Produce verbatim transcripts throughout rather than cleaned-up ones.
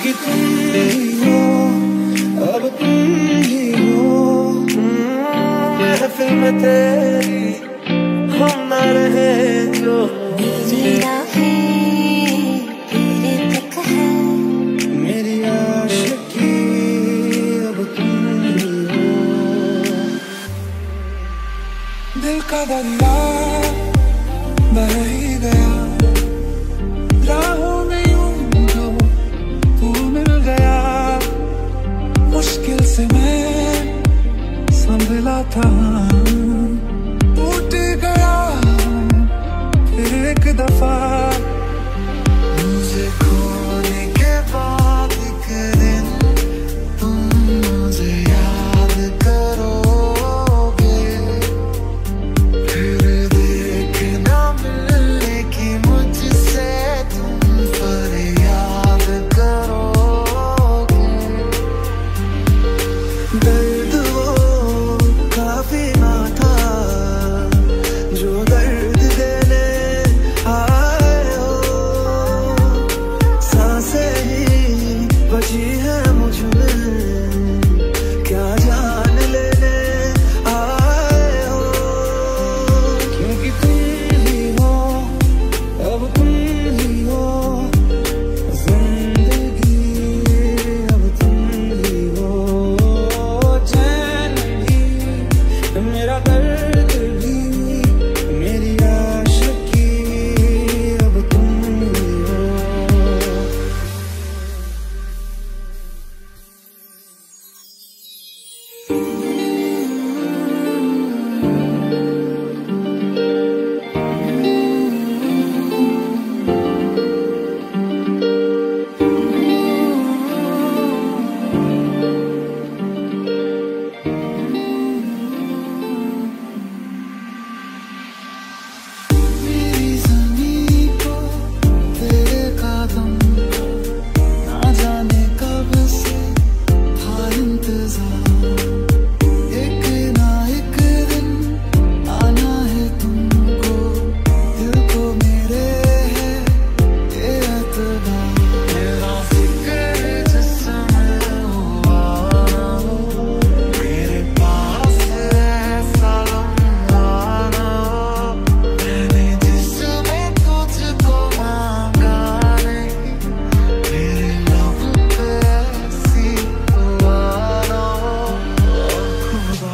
क्योंकि तुम ही हो, अब तुम ही हो। महफिल में तेरी हम ना रहे जो मेरा है तेरे तक है, मेरी आशिकी अब तुम ही हो। दिल का दरिया बह ही गया, राहों में यूं जो तू मिल गया। मुश्किल से मैं संभला था, टूट गया फिर एक दफा। मुझे खोने के बाद एक दिन तुम मुझे याद करोगे, फिर देखना मिलने की मुझसे तुम फरियाद करोगे। दर्द वो काफी ना था जो दर्द देने आए हो, सांसें ही बची है मुझ में, क्या जान लेने आए हो। क्योंकि तुम ही हो, अब तुम ही हो, जिंदगी अब तुम ही हो। चैन भी मेरा दर्द भी, मेरी आशिकी अब तुम ही हो। मेरी ज़मीं को तेरे कदम ना जाने कब से था इंतज़ार। एक ना एक दिन आना है तुमको, दिल को मेरे है ये एतबार। मेरा ज़िक्र जिसमें हुआ ना हो, मेरे पास ऐसा लम्हा ना हो। मैंने जिसमें तुझको मांगा नहीं, मेरे लब पे ऐसी दुआ ना हो। खुदा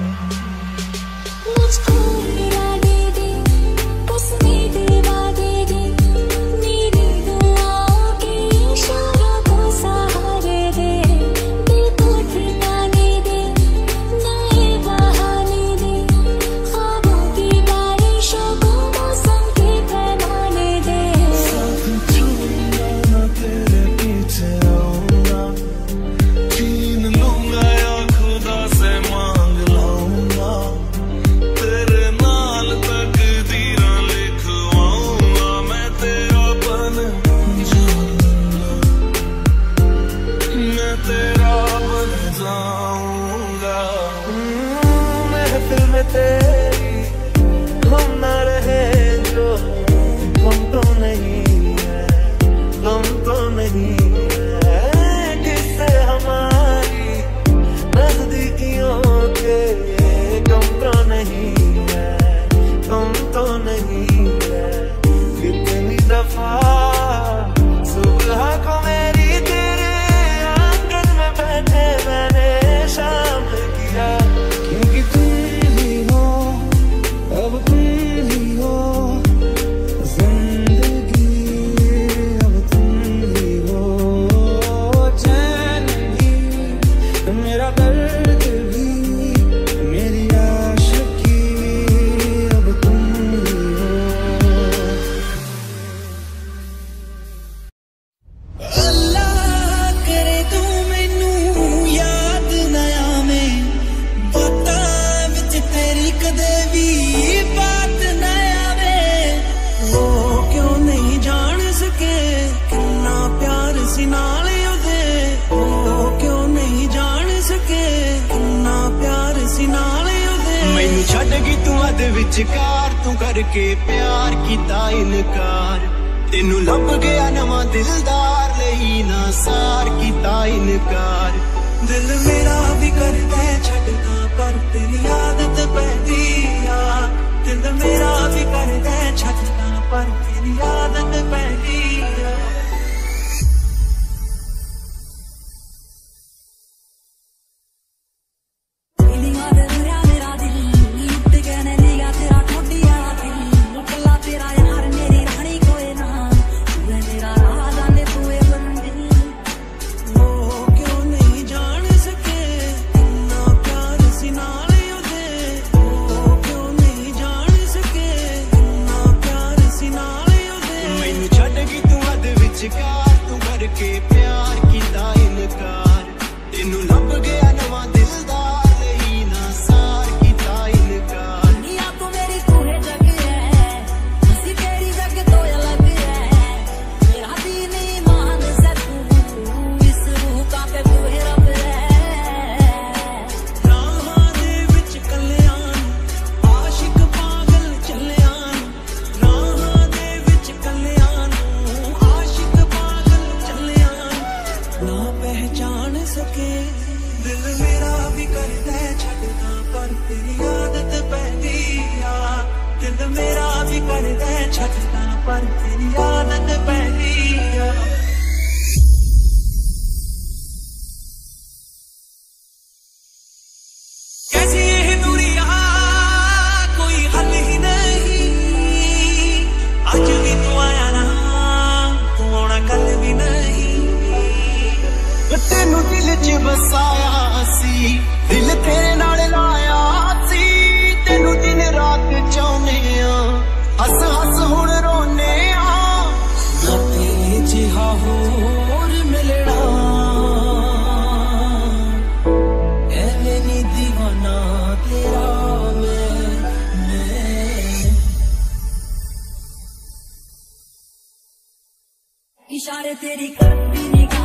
मुझको मेरा दे दे, बस मेरे वादे दे, मेरी दुआओं के इशारों को सहारे दे। दिल को ठिकाने दे, नए बहाने दे, ख्वाबों की बारिशों को मौसम के पैमाने दे। साथ छूंगा ना तेरे पीछे आऊंगा, छीन लूंगा या खुदा से मांग लाऊंगा। तेरे नाल तकदीरां लिखवाऊंगा, मैं तेरा बन जाऊंगा, मैं तेरा बन जाऊंगा। महफिल में तेरी हम ना रहे जो, हम तो नहीं है, हम तो नहीं है। किससे हमारी नजदीकियों के कम तो नहीं है, कम तो नहीं है। कितनी दफा सुबह को मेरी तेरे आंगन में बैठे मैंने शामिल किया। क्योंकि तुम ही हो, अब तुम ही हो, जिंदगी अब तुम ही हो। चैन भी मेरा दर्द भी, मेरी आशिकी अब तुम ही हो। अल्लाह करे तू मैनू याद ना आवे, बातां विच तेरी कदे भी बात ना आवे। वो क्यों नहीं जान सके कितना प्यार सी नाल ओदे, वो क्यों नहीं जान सके कितना प्यार सी नाल ओदे। मैनू छड्ड गई तू अध विचकार, तू करके प्यार कीता इनकार। तेनू लभ गया नवां दिलदार, लई ਲਈ ਨਾ ਸਾਰ ਕੀਤਾ ਇਨਕਾਰ। ਦਿਲ ਮੇਰਾ ਵੀ ਕਰਦਾ ਛੱਡਣਾ ਪਰ ਤੇਰੀ ਆਦਤ ਪੈਂਦੀ ਆ। ਦਿਲ ਮੇਰਾ ਵੀ ਕਰਦਾ ਛੱਡਣਾ ਪਰ ਤੇਰੀ ਆਦਤ ਪੈਂਦੀ ਆ। तू करके प्यार किता इनकार। तेनू लब गया नवा दिलदार नहीं ना सार किता इनकार। दुनिया तो मेरी तू है जग है हंसी तेरी जग तो अलग है। मेरा दीन ईमान से तू इस रूह का पे तू है रब है। राहां दे विच कलियां आशिक पागल चलियां। राहां दे विच कलियां ना पहचान सके। दिल मेरा भी करदा छड्डना पर तेरी आदत पैंदी आ। दिल मेरा भी करदा छड्डना पर तेरी आदत पैंदी आ। कैसी ये दूरियां कोई हल ही नहीं। आज भी तू आया ना तू आना कल भी नहीं। तेनू दिल च बसाया सी दिल तेरे नाल लाया सी। तेनू दिन रात चाहने हस हस हुण रोने ना तेरे जिहा होर मिलना। ऐवें नी दीवाना तेरा मैं मैं। इशारे तेरी करती निगाह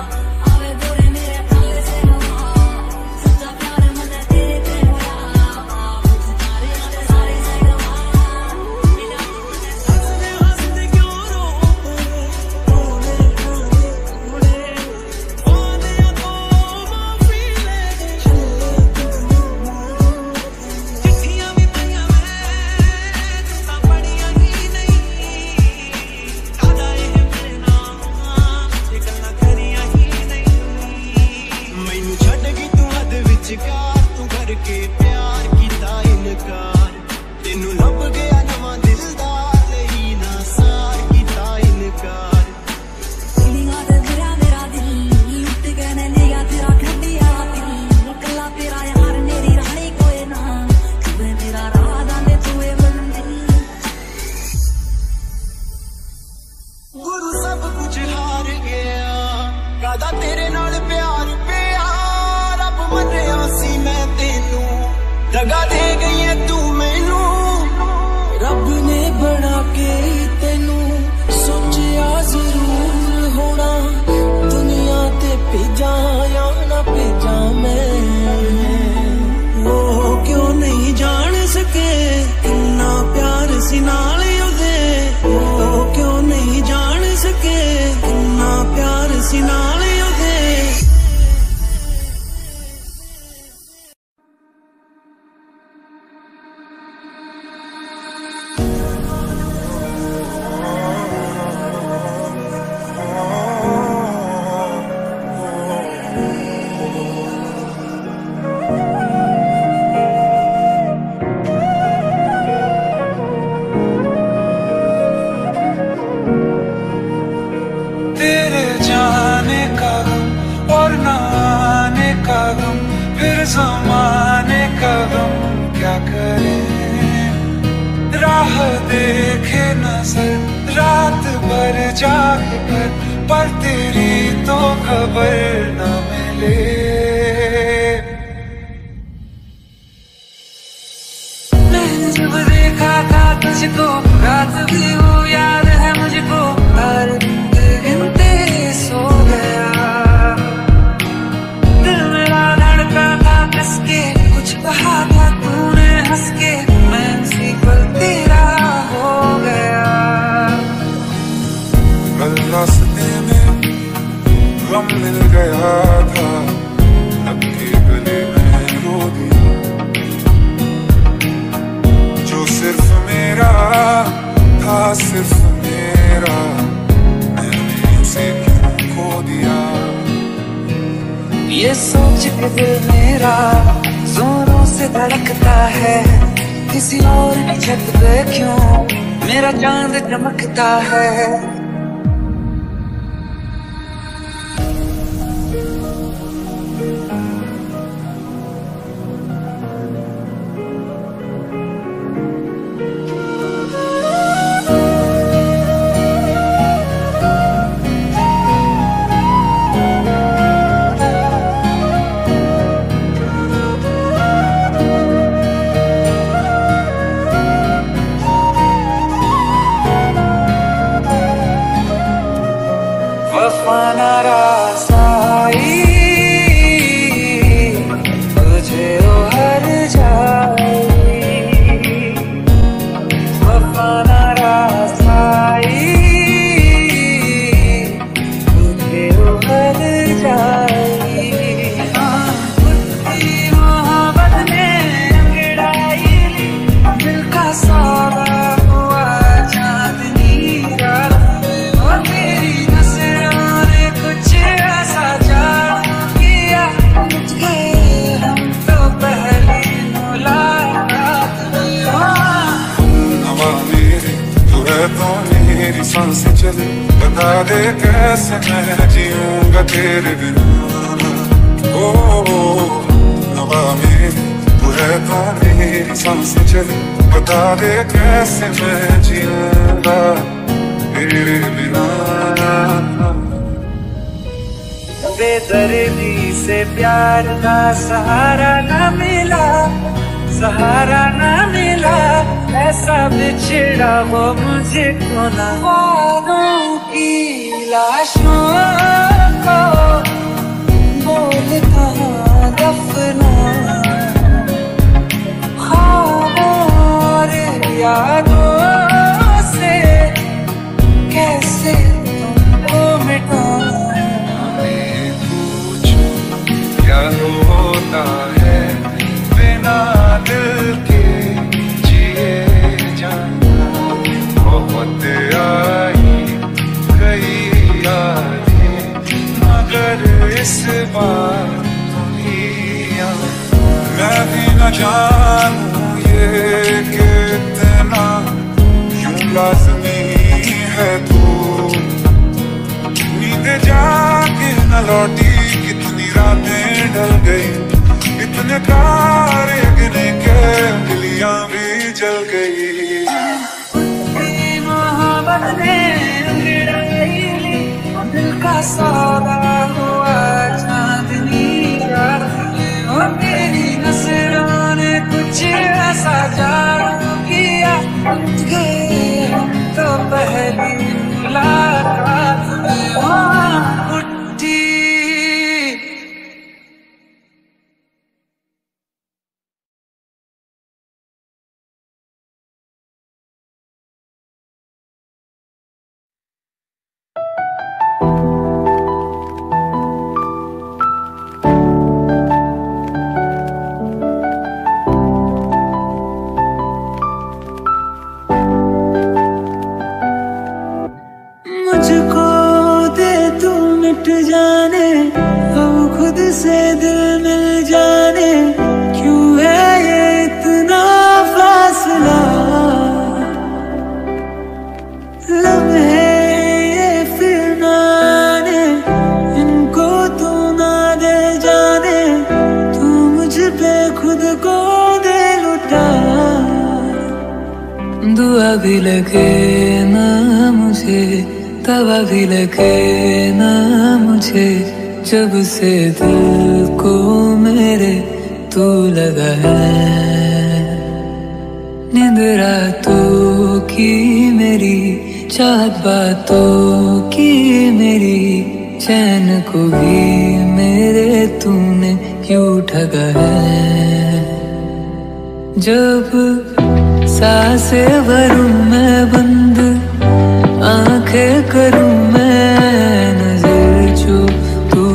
तू करके प्यार किता इनकार। तेनू लब गया नवा दिलदार नहीं ना सार किता इनकार। दुनिया दे मेरा मेरा दिल लुट गए ने लिया तेरा ठंडिया दिल। कला तेरा यार मेरी रानी कोई ना तू है मेरा राधा ने तू है बंदी। गुरु सब कुछ हार गया कादा तेरे नाल प्यार पिया। रब मन्निया सी मैं तेनू दगा दे गई है तू मैनू। रब ने बना के तेनू सोचिया जरूर होना। दुनिया ते भेजा या ना भेजा मैं वो क्यों नहीं जान सके कितना प्यार सी नाल ओदे। वो क्यों नहीं जान सके कितना प्यार सी नाल ओदे। ज़माने का गम क्या करे। राह देखे नजर रात भर जाग कर पर तेरी तो खबर न मिले। मैंने जब देखा था तुझको रात भी वो याद है मुझको। हर गिनते सो गया दिल मेरा धड़का था किसके कुछ कहा था तूने हंस के। मैं उसी पल तेरा हो गया। कल रास्ते में मिल गया था, आपके गले में रो दिया। जो सिर्फ मेरा था, सिर्फ मेरा, मैंने उसे क्यों खो दिया। ये सोच के दिल मेरा जोरों से धड़कता है, किसी और की छत पे क्यों मेरा चांद चमकता है। वफा नाराज़ाई तुझे ओ हर जाई, वफा नाराज़ाई तुझे ओ हर जाई। कुत्ती मोहब्बत ने अंगड़ाई, दिल का सौदा हुआ चांदनी रात में। और तेरी कुछ ऐसा जादू किया, उठ गए हम तो पहली मुलाकात में। हवा मेरी तू है तो मेरी सांसें चले, बता दे कैसे मैं जीऊंगा तेरे बिना। ओ हवा मेरी तू है तो मेरी सांसें चले, बता दे कैसे मैं जीऊंगा तेरे बिना। बेदर्दी से प्यार का सहारा न मिला, सहारा न मिला, ऐसा बिछड़ा वो मुझे को न। वादों की लाशों को बोल कहाँ दफना, ख्वाबों और यादों से कैसे तुमको मिटाऊं। क्या होता है बिना दिल के जिए जाना, बहुत आई गई यादें मगर इस बार तुम ही आना। मैं भी न जानूं ये कितना यूं लाज़मी है तू, नींद जाके न लौटी, कितनी रातें ढल गई, इतने तारे गिने के दिलियां भी जल गई। मोहब्बत ने अंगड़ाई, दिल का सौदा हुआ चांदनी रात में। और तेरी नजरों ने कुछ ऐसा जादू किया, उठ गए तो पहली मुलाकात में। उठी मुझको दे तू मिट जाने, अब खुद से दिल मिल जाने, क्यों है ये इतना फासला। लम्हे ये फिर ना आने, इनको तू ना दे जाने, तू मुझ पे खुद को दे लुटा। दुआ भी लगे ना मुझे, तवा भी लगे ना मुझे, जब से दिल को मेरे तू लगा है। नींद रातों की मेरी, चाहत बातों की मेरी, चैन को भी मेरे तूने क्यों ठगा है। जब सांसें भरूं मैं बंद, आंखें करूं मैं नजर, जो तू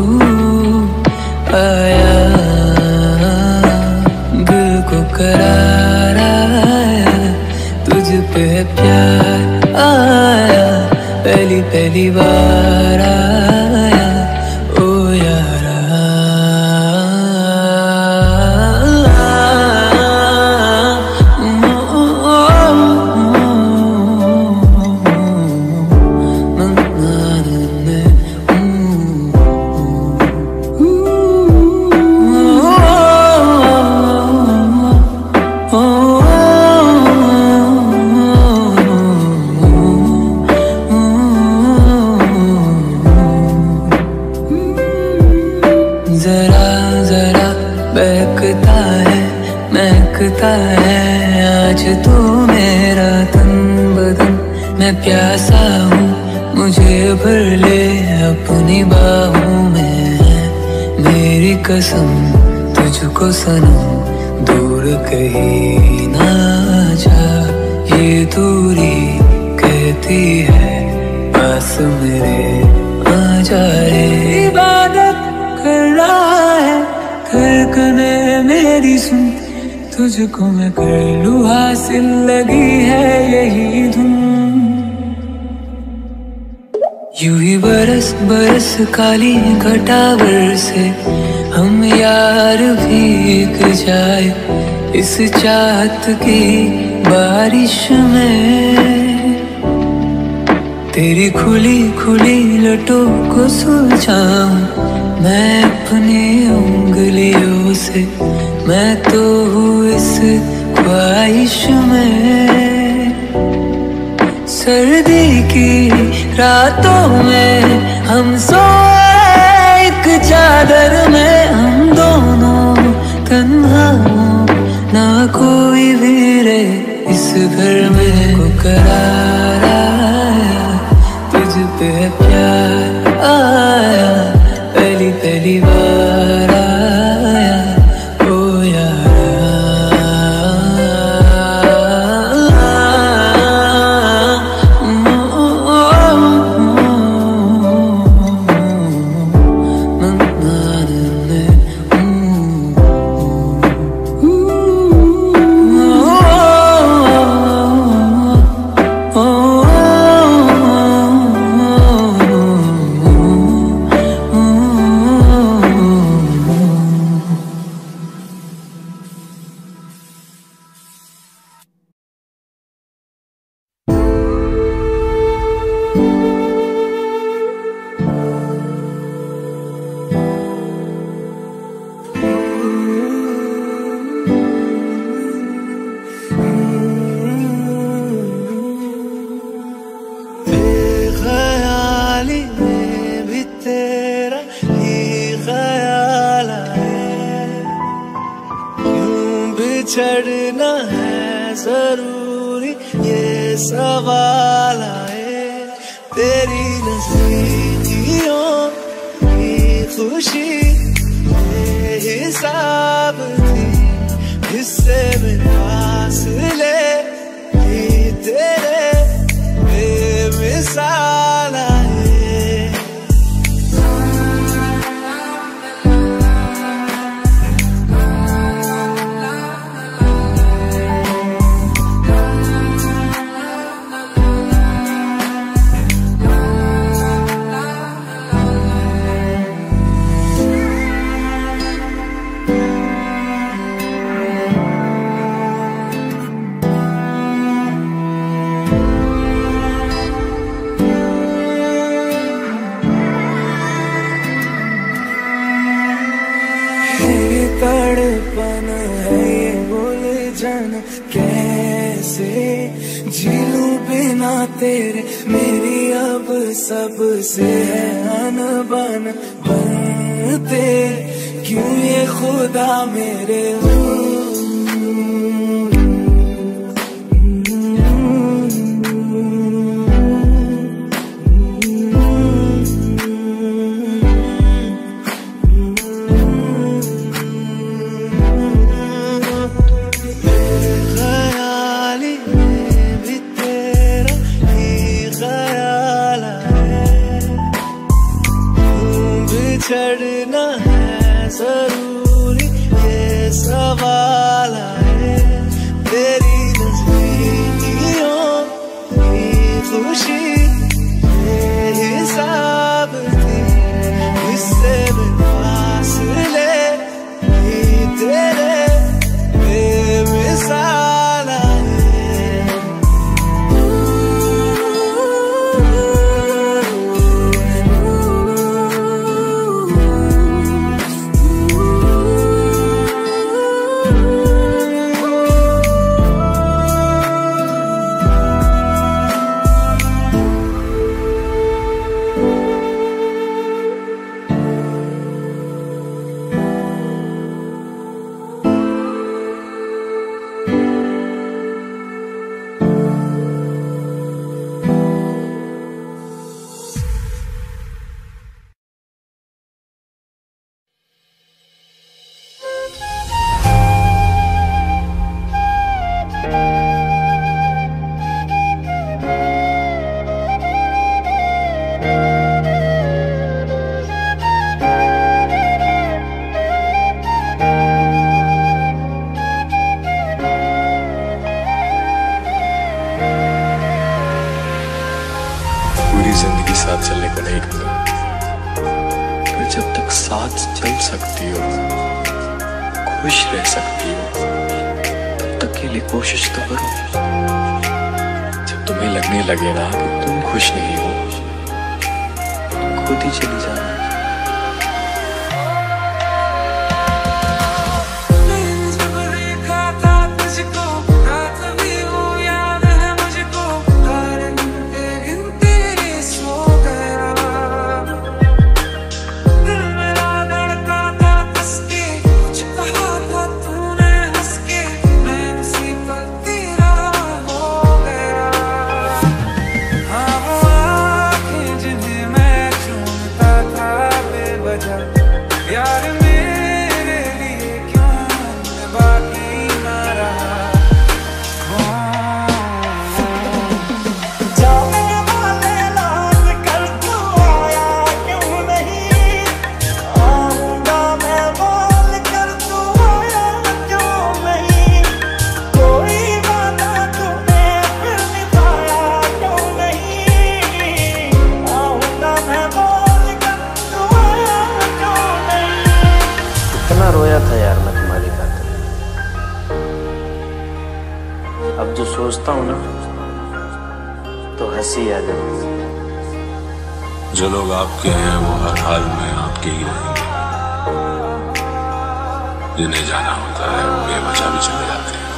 पे प्यार आया, पहली पहली बार आया ओ यारा। जरा जरा बहकता है महकता है आज तो मेरा तन बदन। मैं प्यासा हूँ मुझे भर ले अपनी बाहों में। मेरी कसम तुझको सनम दूर कहीं ना जा। ये दूरी कहती है पास मेरे आ जाए। इबादत कर रहा है धड़कने मेरी सुन, तुझको मैं कर लूँ हासिल लगी है यही धुन। यूं ही बरस बरस काली घटावर से हम यार भीग जाए इस चाहत की बारिश में। तेरी खुली खुली लटों को सुलझाऊं मैं अपनी उंगलियों से। मैं तो हूँ इस ख्वाहिश में। सर्दी की रातों में हम सोए एक चादर में। हम दोनों तन्हा ना कोई भी रहे इस घर में। को करार आया तुझ पे प्यार आया, पहली पहली बार आया ओ बिछड़ना है जरूरी ये सवाल आए। तेरी नजदीकियों की खुशी बेहिसाब थी, हिस्से में फासले ही तेरे बेमिसाल आए। तड़पन है ये उलझन कैसे जीलूं बिना तेरे। मेरी अब सबसे है अनबन बनते क्यों ये खुदा मेरे। बिछड़ना है जरूरी ये सवाल आए। तेरी नजदीकियों जिंदगी साथ चलने को नहीं कहता, पर जब तक साथ चल सकती हो, खुश रह सकती हो, तब तक के लिए कोशिश तो करो। जब तुम्हें लगने लगे ना कि तुम खुश नहीं हो, तुम खुद ही चली जाना। रोया था यार मैं तुम्हारी खातिर। अब जो सोचता हूँ ना तो हंसी आ जाती है। जो लोग आपके हैं वो हर हाल में आपके ही रहेंगे, जिन्हें जाना होता है वो बेवजह भी चले जाते हैं।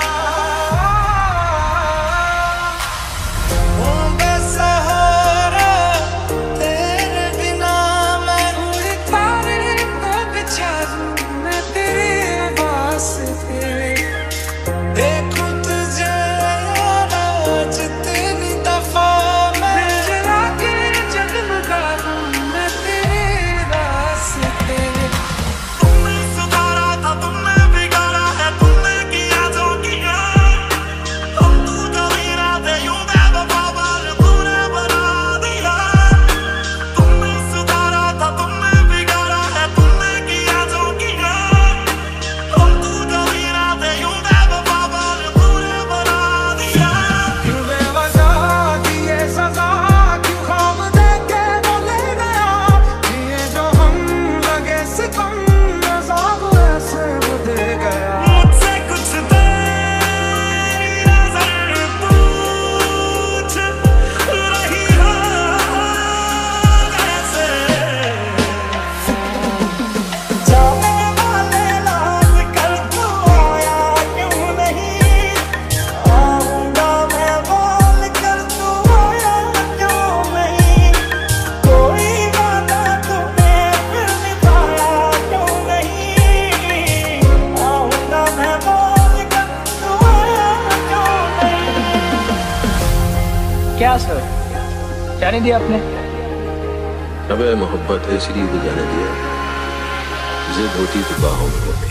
क्या सर, जाने दिया आपने? अबे मोहब्बत है इसलिए तो जाने दिया, जिद होती तो बाहों में होती।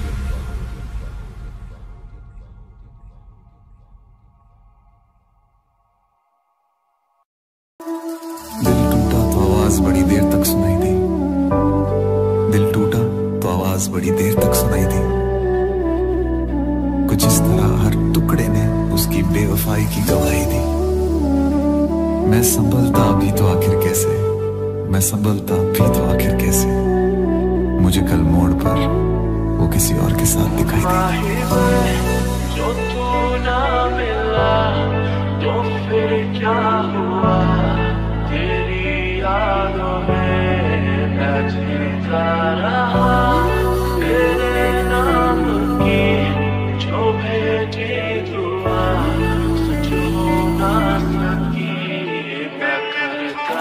दिल टूटा तो आवाज बड़ी देर तक सुनाई दी, दिल टूटा तो आवाज बड़ी देर तक सुनाई दी। कुछ इस तरह हर टुकड़े ने उसकी बेवफाई की गवाही दी। मैं संभलता भी तो आखिर कैसे, मैं संभलता भी तो आखिर कैसे, मुझे कल मोड़ पर वो किसी और के साथ दिखाई दी। जो तू ना मिला तो फिर क्या हुआ, तेरी यादों में मैं जीता रहा। तेरे नाम की जो भेजी दुआ सच हो ना सकी, मैं करता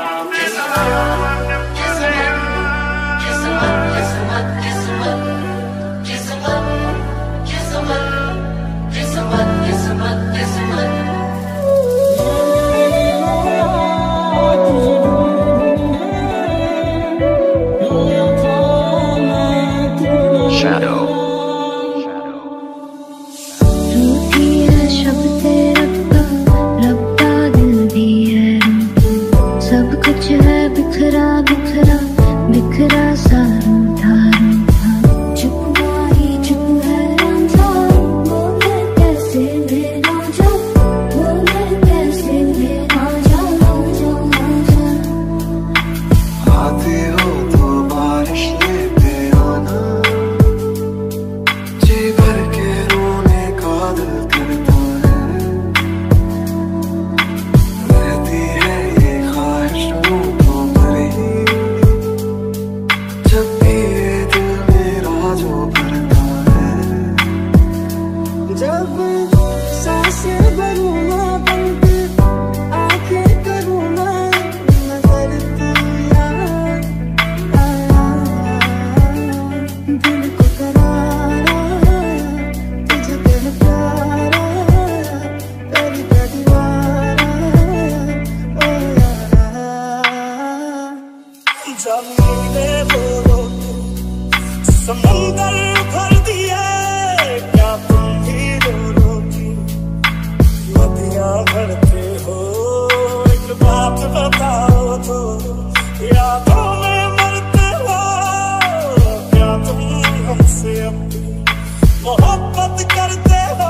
नीले बोलो समुंदर भर दिए क्या तुम भी रो रोगी नदियां भरते हो एक बात बताओ तो यादों में मरते हो क्या तुम हमसे अपनी मोहब्बत करते हो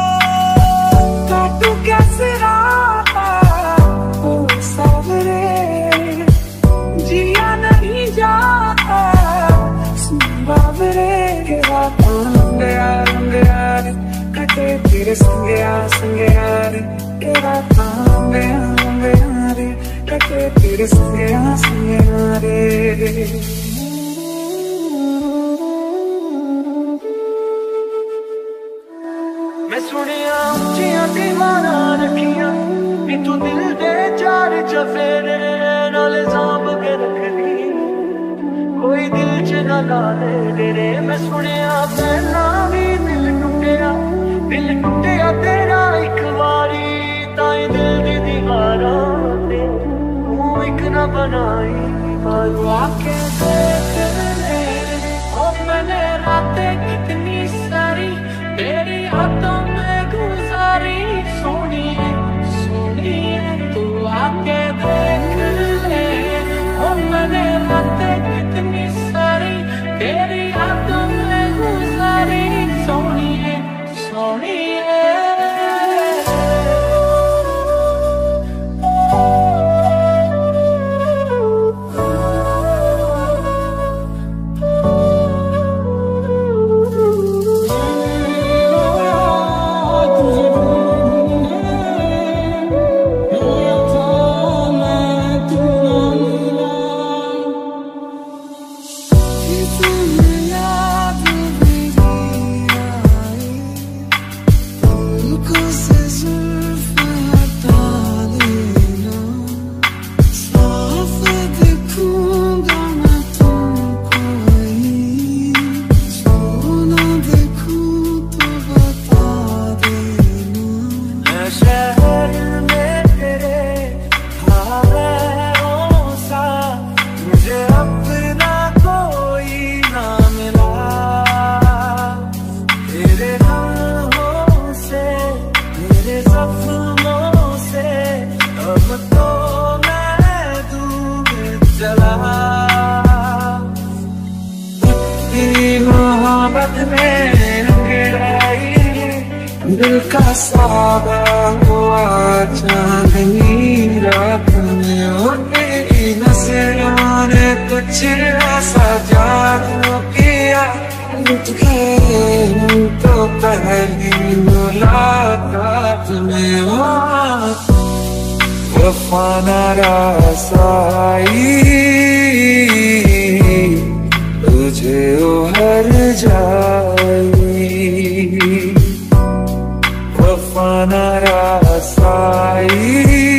काटू कैसे राता ओ सावरे जिया नहीं जाता बाबरे के राता गया गया रे कटे तेरे संगया संगया रे के राता गया गया रे कटे तेरे संगया संगया रे मैं सुनिया उच्चियां दीवाना रखियां नी तू दिल दे चार चफेरे नाले सांभ के रखनी कोई दिल च ना लाले तेरे मैं सुनिया पहला भी दिल टुटिया दिल टुटिया तेरा एक बारी ताई दिल दी दीवारा ते तू एक ना बनाई बालू आके देख ले ओ मैंने रातें कितनी सारी तेरी यादों में गुजारी सोनिए सोनिए तू आके देख ले ओ मैंने रातें कितनी सारी तेरी यादों में गुजारी सोनिए सोनिए दिल का सादा हुआ चांदनी रात में और मेरी नजरों ने कुछ ऐसा जादू किया लुट गए तो पहली मुलाकात में वफा न रसाई तुझे उभर जाई वफा न रसाई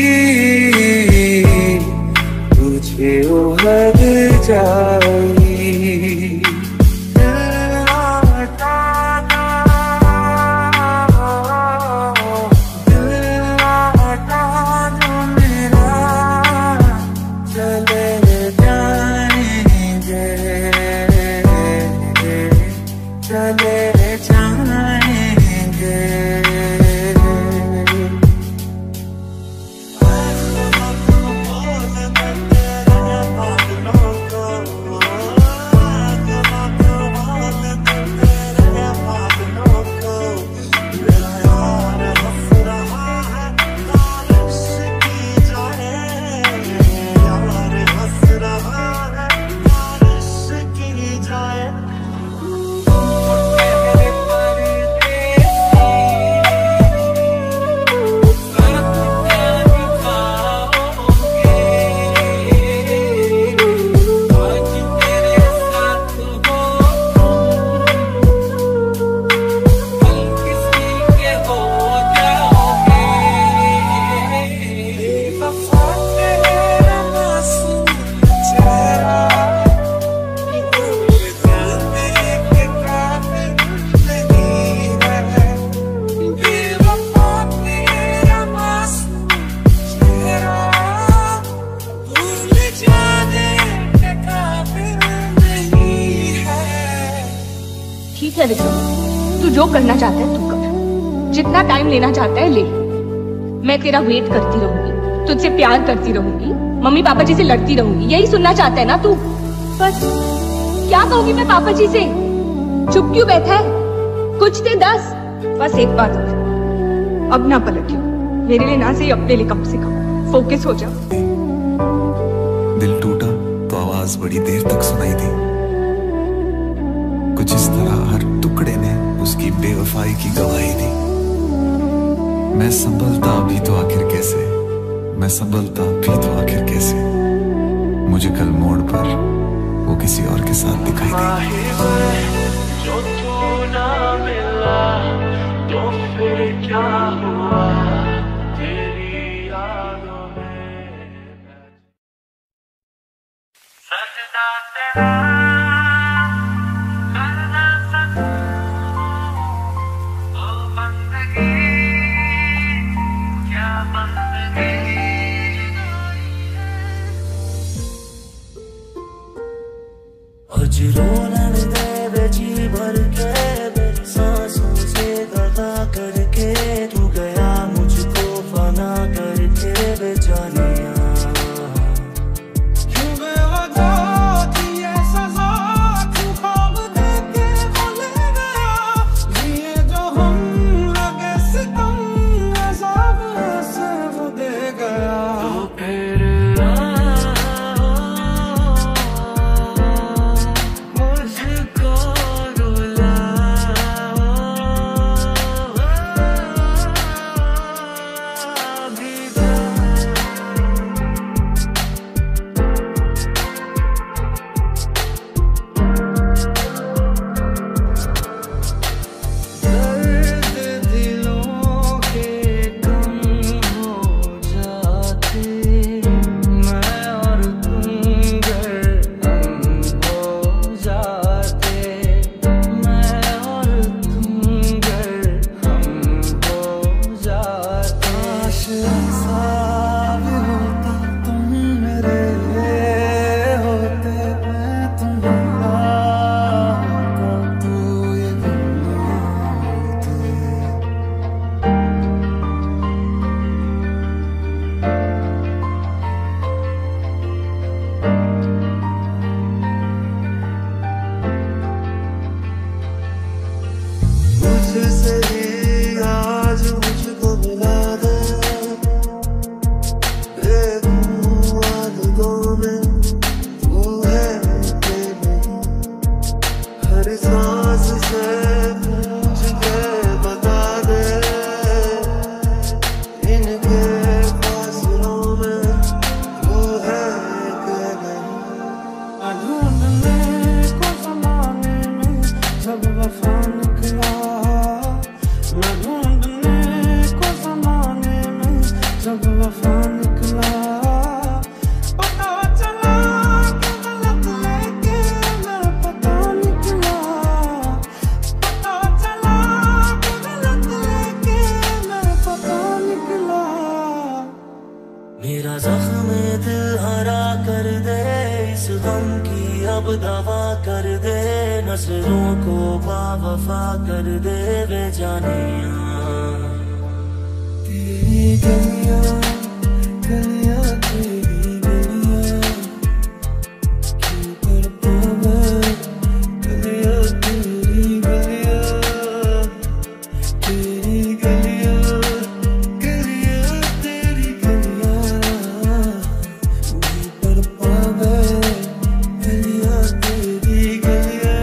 तुझे उभर जाई चले जाए है विक्रम, तू जो करना चाहता है तू कर, जितना टाइम लेना चाहता है ले। मैं तेरा वेट करती रहूंगी, तुझसे प्यार करती रहूंगी, मम्मी पापा जी से लड़ती रहूंगी। यही सुनना चाहता है ना तू? बस क्या कहूंगी मैं पापा जी से? चुप क्यों बैठा है? कुछ दे दस। बस एक बात और, अब ना पलटियो, मेरे लिए ना सही अपने लिए कम से कम फोकस हो जा। दिल टूटा तो आवाज बड़ी देर तक सुनाई दी, कुछ इस तरह हर टुकड़े ने उसकी बेवफाई की गवाही दी। मैं संभलता भी तो आखिर कैसे, मैं संभलता भी तो आखिर कैसे, मुझे कल मोड़ पर वो किसी और के साथ दिखाई दी। जो तू ना मिला तो फिर क्या हुआ तेरी यादों में। सजना तेरा करना सकूं ओ बंदगी, क्या बंदगी। आज रोलन दे बेजी भर के मेरी सांसों से दगा करके, तू गया मुझको फना करके बेजानिया। क्यों बेवजह दिए सजा, क्यों ख्वाब देके वो ले गया, जिए जो हम लगे सितम, अज़ाब ऐसे वो दे गया। तो फिर मेरा जख्म दिल हरा कर दे, इस गम की अब दवा कर दे, नजरों को बावफा कर दे बेजानिया। तेरी गलियां गलियां तेरी गलियां, क्यों तड़पा मैं गलियां तेरी गलियां, तेरी गलियां गलियां तेरी गलियां, क्यों तड़पा मैं गलियां तेरी गलियां।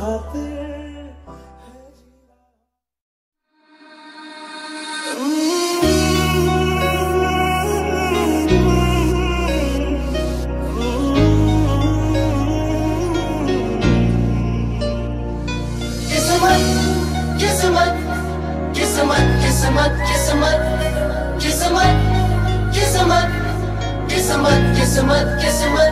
खाते किस्मत किस्मत किस्मत किस्मत किस्मत किस्मत किस्मत किस्मत किस्मत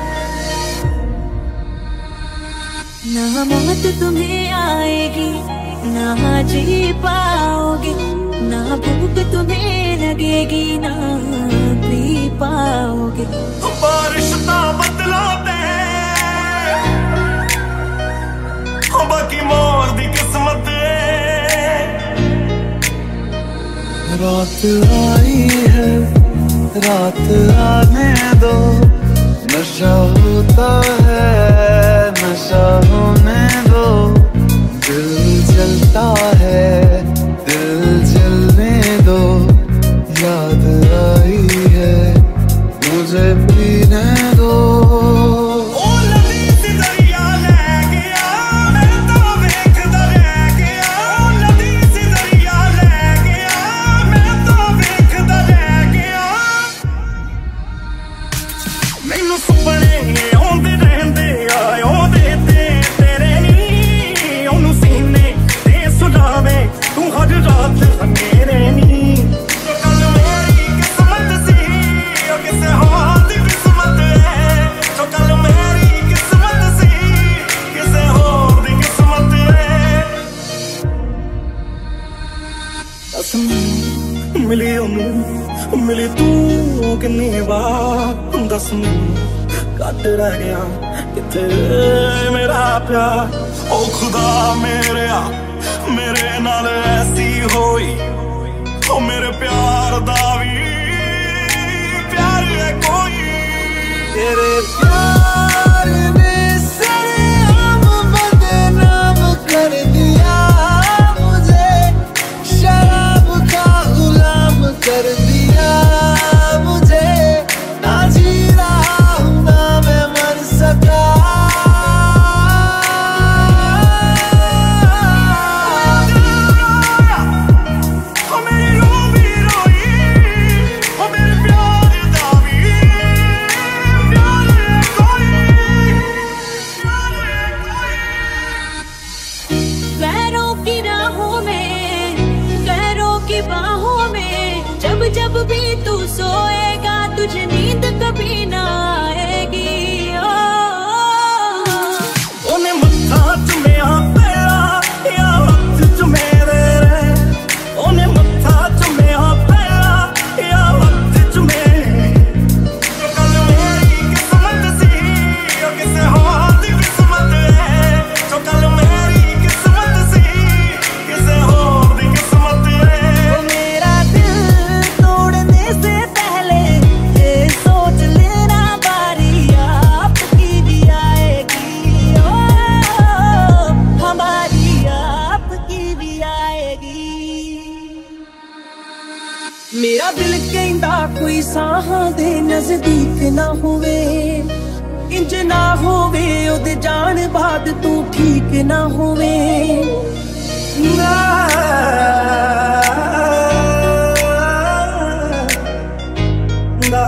ना मौत तुम्हें आएगी ना जी पाओगे, ना भूख तुम्हें लगेगी ना पी पाओगे। बारिश ता बदलाते बाकी मोर दी किस्मत। रात आई है रात आने दो, नशा होता है नशा होने दो, दिल जलता है दिल जलने दो, याद आई है मुझे पीने दो। मैनू सुपने आउंदे रहंदे आउंदे ते तेरे नी, ओनू सीने ते सुलावे तू हर रात मेरे नी। कल मेरी किस्मत सी ओ किसे होर दी किस्मत है, जो कल मेरी किस्मत सी किसे होर दी किस्मत है। कसम मिली ओनू मिली तू किन्नी बार, दस घट रह गया किथे मेरा प्यार। ओ खुदा मेरे आ मेरे नाल ऐसी होई, ओ मेरे प्यार दा भी प्यार है कोई। तेरे प्यार ने सरेआम बदनाम कर दिया मुझे, शराब का गुलाम कर दिया मुझे, ना जी रहा हूं ना मैं मर सका। ओ मेरी रूह भी रोई, ओ मेरे प्यार दा भी प्यार है कोई, प्यार है कोई। गैरों की राहों में गैरों की बाहों में, जब जब भी तू सोएगा तुझे नींद कभी ना आएगी। ओने मत्था चुमिया तेरा या हथ चुमे रे, ओने मत्था चुमिया तेरा या हथ चुमे। जो कल मेरी किस्मत सी ओ किसे होर दी किस्मत है, जो कल मेरी किस्मत सी किसे होर दी किस्मत है। मेरा दिल तोड़ने से पहले ये सोच लेना बारी आपकी भी आएगी, ओ हमारी आपकी भी आएगी। मेरा दिल कहंदा कोई साहां दे नजदीक ना होवे, इंज ना होवे ओदे जान बाद तू ठीक ना होवे। ना ना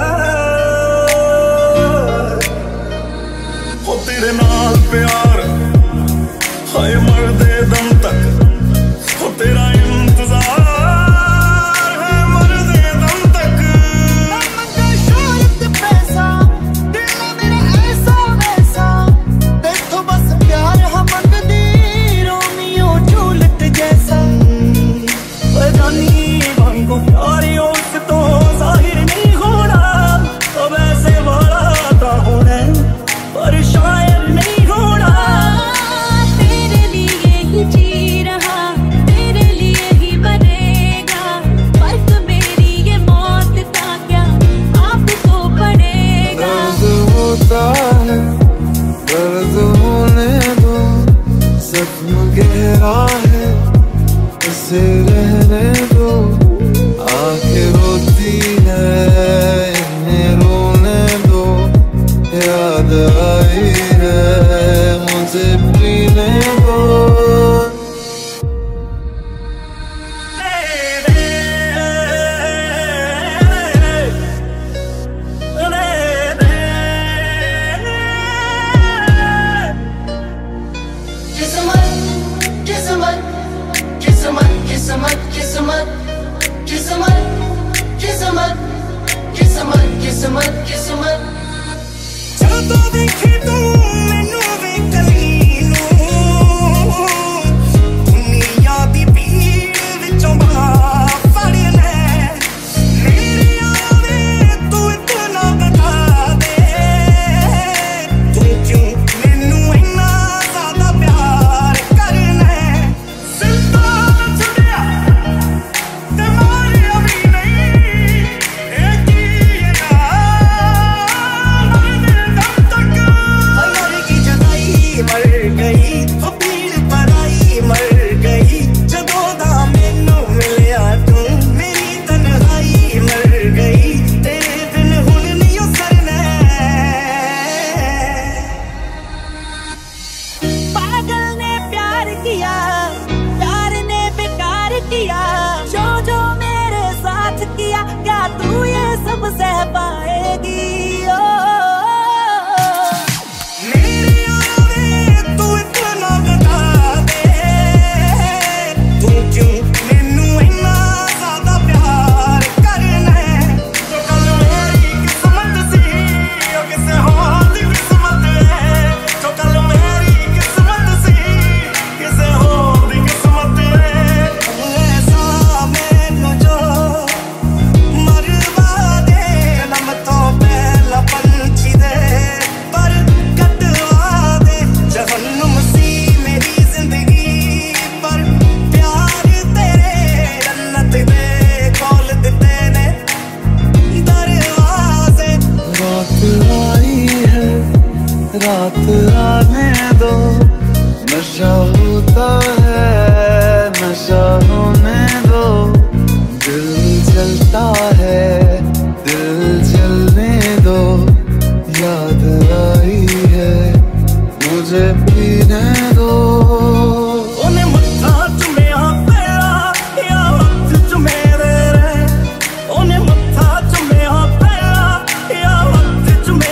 हो तेरे नाल प्यार हाय मरदे दम तक, हो तेरा इंतजार है मरदे दम तक। मंगा शोहरत पैसा दिल मेरा ऐसा वैसा, देखो बस प्यार हम मंगदी रोमियो जूलियट जैसा। जानी भांगो प्यारी उससे तो जाहिर नहीं होना, तो वैसे वाला था होना पर शायर नहीं होना। तेरे लिए ही जी रहा तेरे लिए ही बनेगा, फर्क मेरी ये मौत का क्या आपको पड़ेगा। दर्द होता है दर्द होने दो, जख्म गहरा है इसे रहने दो, आंखें रोती है इन्हें रोने दो, याद आई है मुझे पीने किस्मत किस्मत किस्मत किस्मत किस्मत किस्मत किस्मत किस्मत किस्मत ਜਦੋਂ ਦੇਖੀ ਤੂੰ ਮੈਨੂੰ ਵੇ ਕਲੀ ਨੂੰ ਦੁਨੀਆ ਦੀ ਭੀੜ ਵਿੱਚੋਂ ਬਾਹਰ ਫੜ ਲੈ ਮੇਰੇ ਆਵੇ ਤੂੰ ਇਤਨਾ ਬਤਾ ਦੇ ਤੂੰ ਕਿਉਂ ਮੈਨੂੰ ਇੰਨਾ ਜ਼ਿਆਦਾ ਪਿਆਰ ਕਰਨਾ ਸਿਲਤਾ ਛੁੱਟਿਆ ਤੇ ਮਾਰਿਆ ਵੀ ਨਹੀਂ ਇਹ ਕੀ ਹੈ ਨਾ मर गई वो भीड़ पराई मर गई जदों दा मैनू मिलिया तू मेरी तन्हाई मर गई तेरे बिन हुण नहीं सरना पागल ने प्यार किया प्यार ने बेकार किया जो जो मेरे साथ किया क्या तू ये सब सह पाएगी ओ रात आने दो नशा होता है नशा होने दो दिल जलता है दिल जलने दो याद आई है मुझे पीने दो उन्हें मत्था चुमिया तेरा या वक्त चुमे रे उन्हें मत्था चुमिया तेरा या वक्त चुमे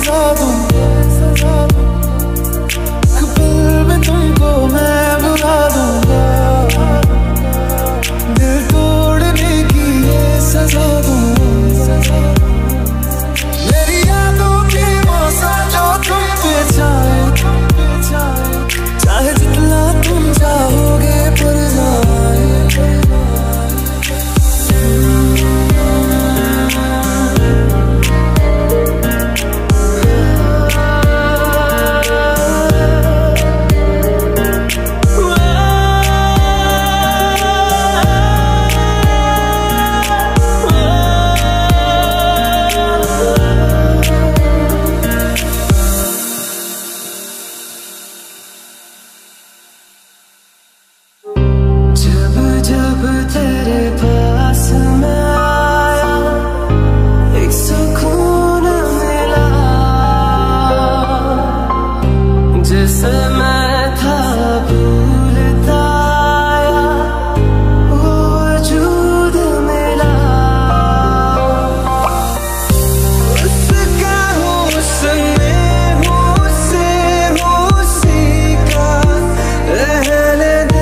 सजा दूंगा, सजा दूंगा। एक पल में तुमको मैं बुला दूंगा, दिल तोड़ने की ये सजा दूंगा, सजा दूंगा। मेरी यादों की मौसा जो तुम पे छाए, चाहे जितना तुम चाहोगे पर ना आए। जब तेरे पास मैं आया, एक सुकून मिला, जिसे मैं था भूलता आया, वो वजूद मिला। उसका हुस्न हुस्से हुस्सी का रहने दे,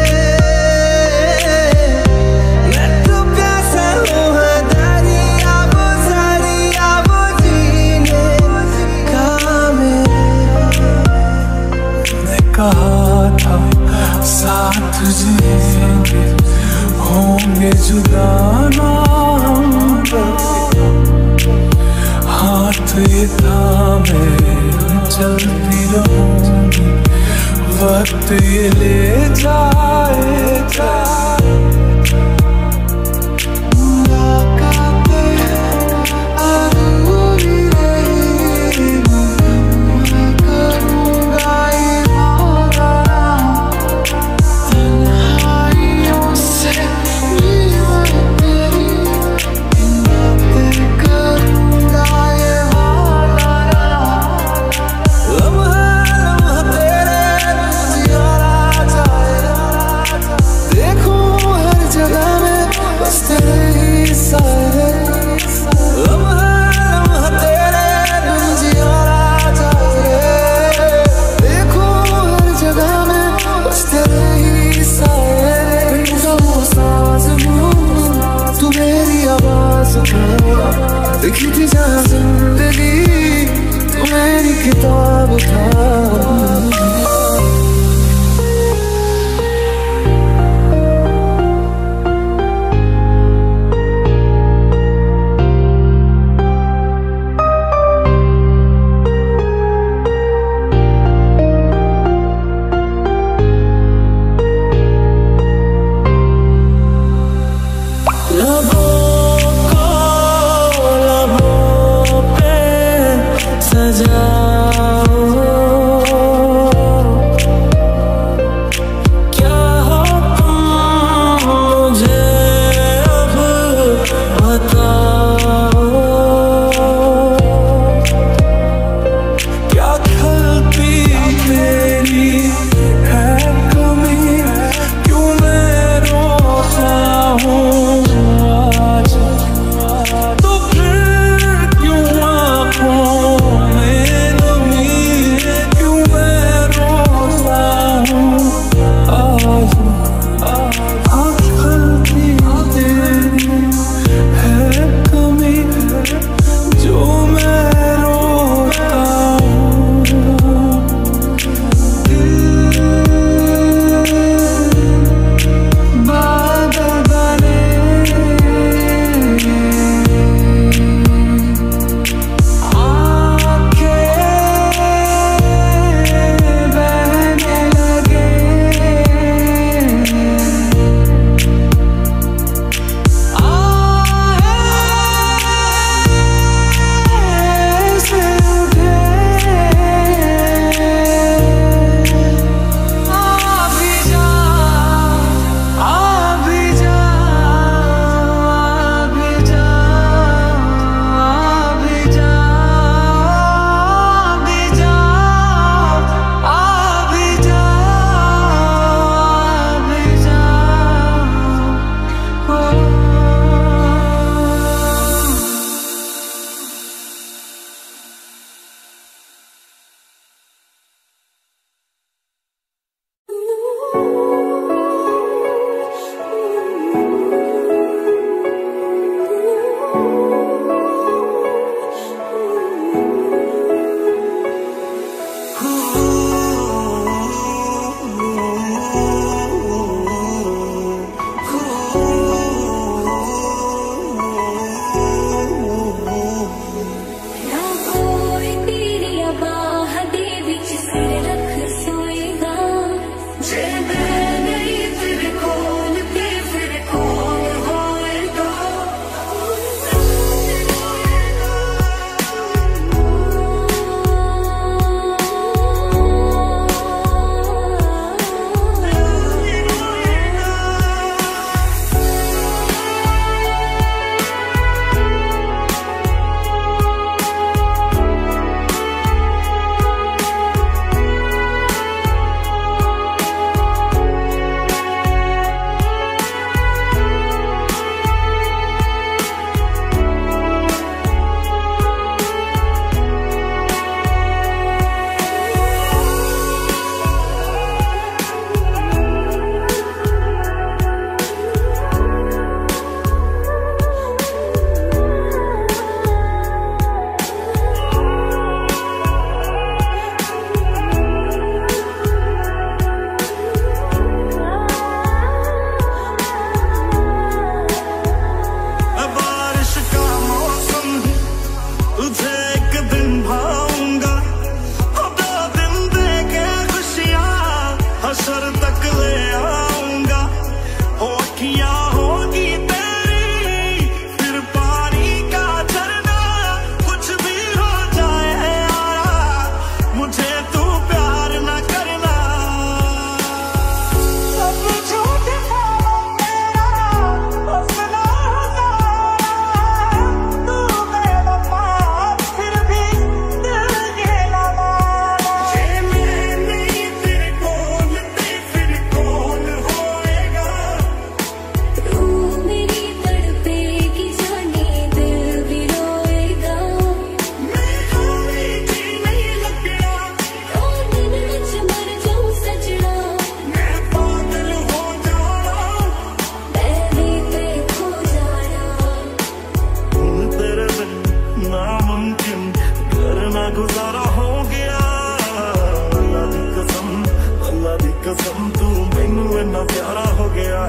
कहा था साथ जिएंगे, होंगे जुदा ना हम कभी। हाथ ये थामे चलती रहूंगी, वक्त ये ले जाएगा। देख गुजारा हो गया। अल्लाह दी कसम, अल्लाह दी कसम, तू मैनू इन्ना प्यारा हो गया।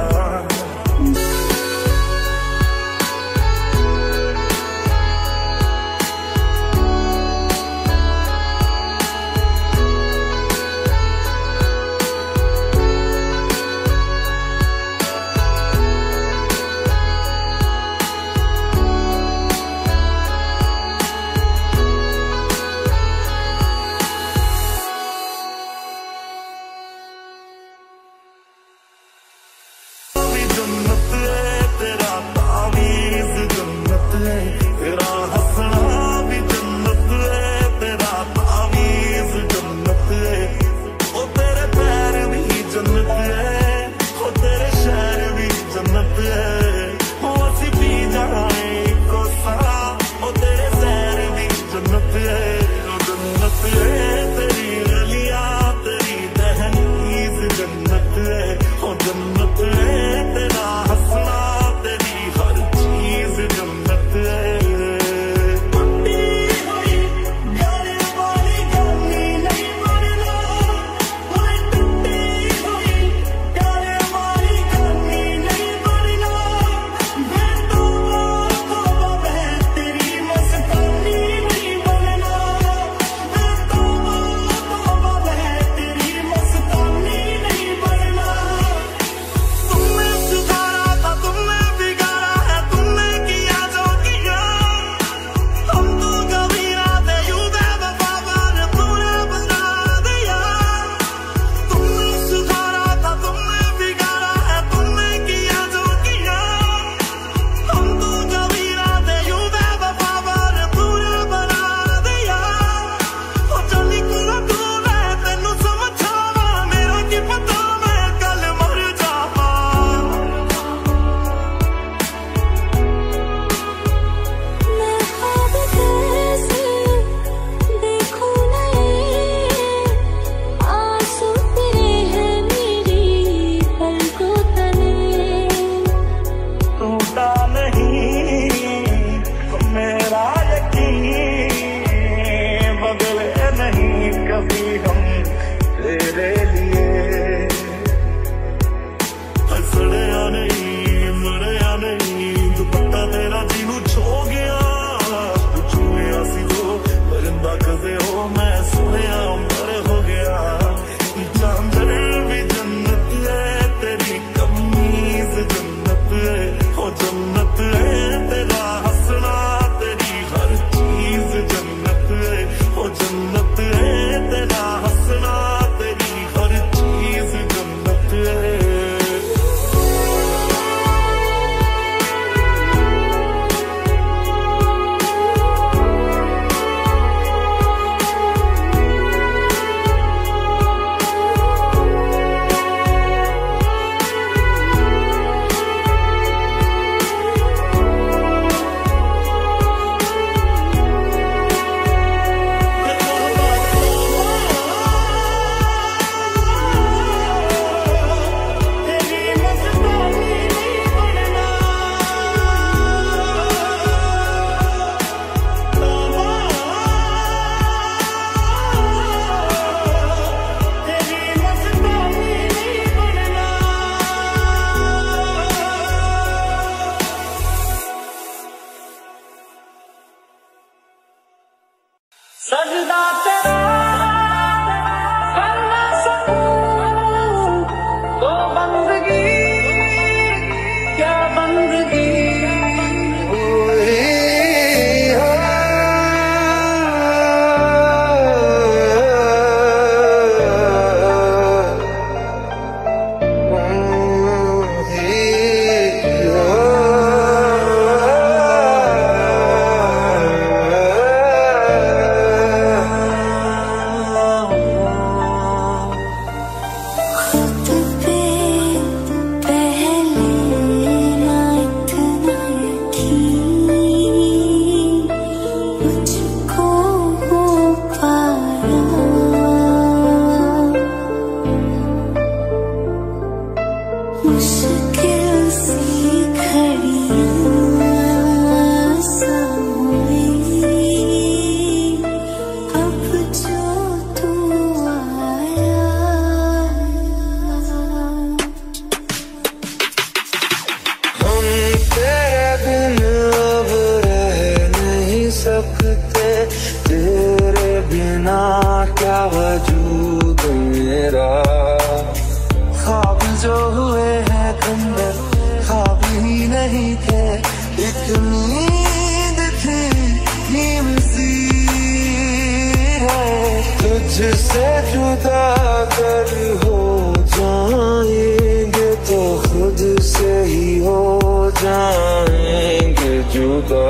सजदा तेरा कर ना सकूं तो बंदगी क्या बंदगी वजूद मेरा। ख्वाब जो हुए हैं खंडर ख्वाब ही नहीं थे, एक नींद थी नीम सी है। तुझसे जुदा अगर हो जाएंगे तो खुद से ही हो जाएंगे जुदा।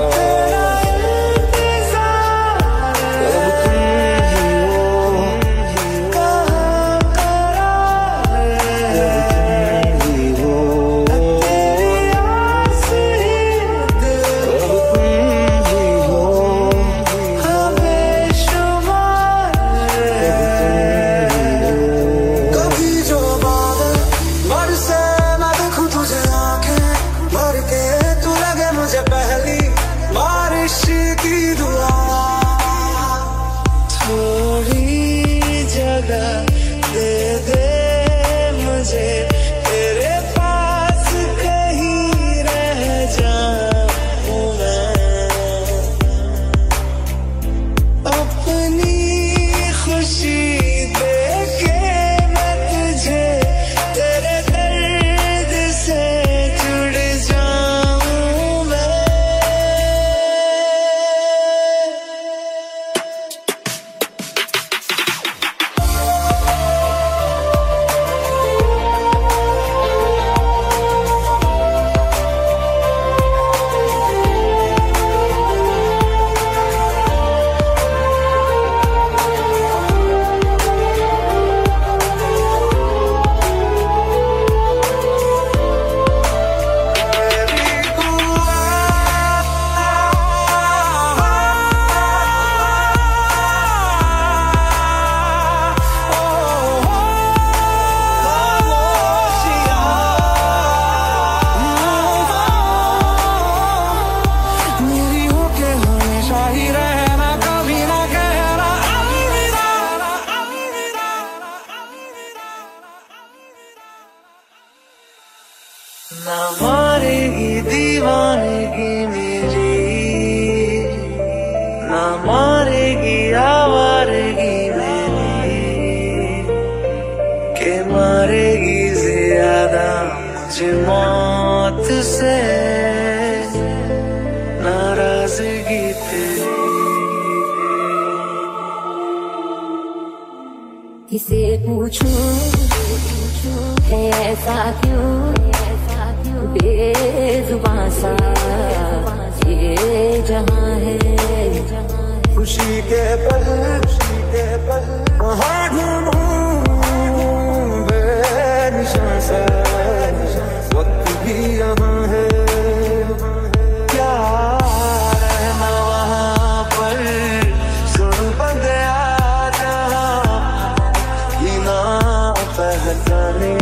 ना मारेगी दीवानगी मेरी, ना मारेगी आवारगी मेरी, के मारेगी ज्यादा मुझे मौत से नाराजगी तेरी। किसे पूछूं है ऐसा क्यों बेजुबां सा ये जहां है। खुशी के पल कहाँ ढूंढूं बेनिशान सा, वक्त भी यहाँ है। क्या रहना वहाँ पर सुन बंदया जहाँ की ना पहचाने।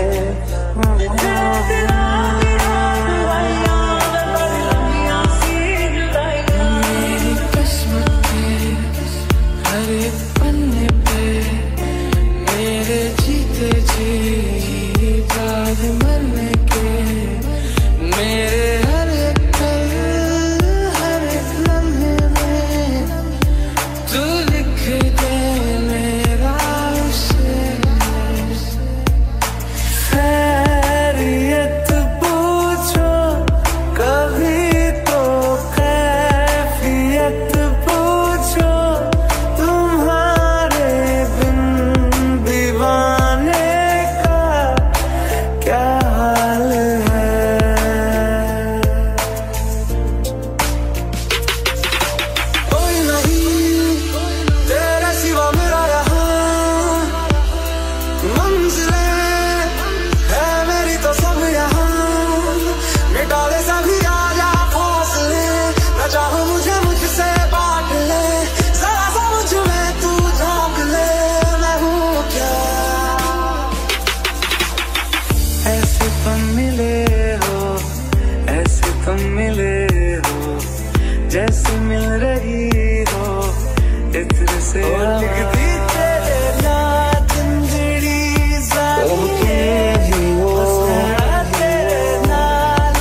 जैसे मिल रही हो इत्र से लिखती तेरे नाम जिंदड़ी जाके हो तेरे नाल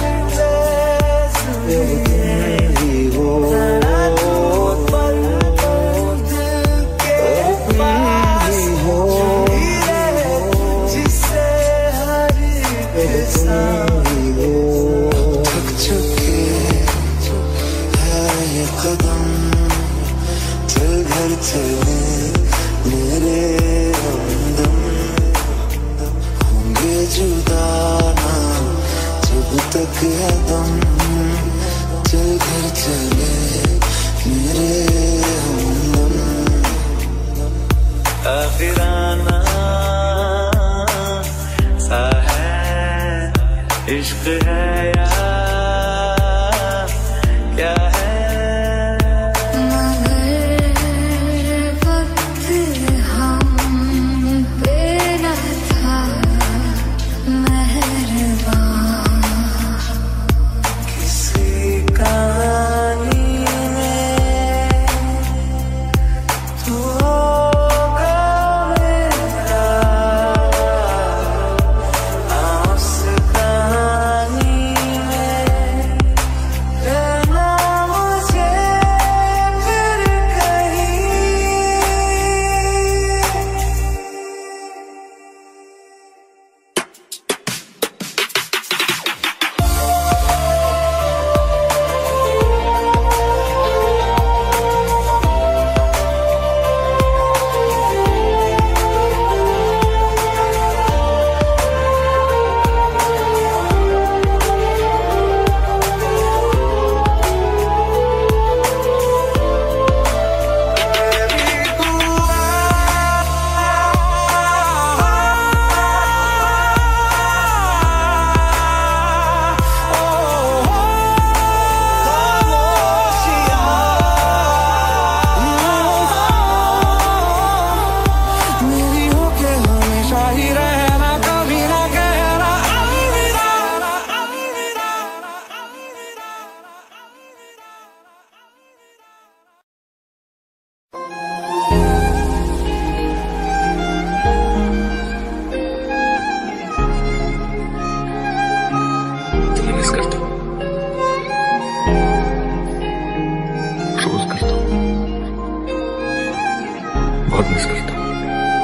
ही हो पल पल दिल के घर चले मेरे हमदम, होंगे जुदा ना जब तक है दम, चल घर चले मेरे हमदम। आखिराना सा है इश्क है या क्या है, बहुत मिस करता हूँ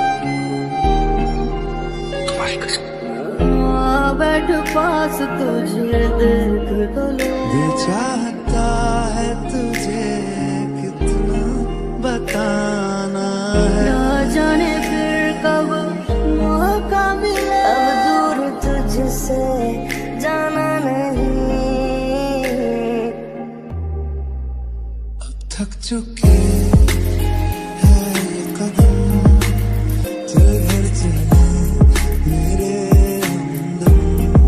तुम्हारी कसम। बैठ पास तुझे देख दिल चाहता है तुझे कितना बताना है, ना जाने फिर कब मौका मिले, अब दूर तुझसे जाना नहीं, अब थक चुके कदम, चल घर चले मेरे हमदम।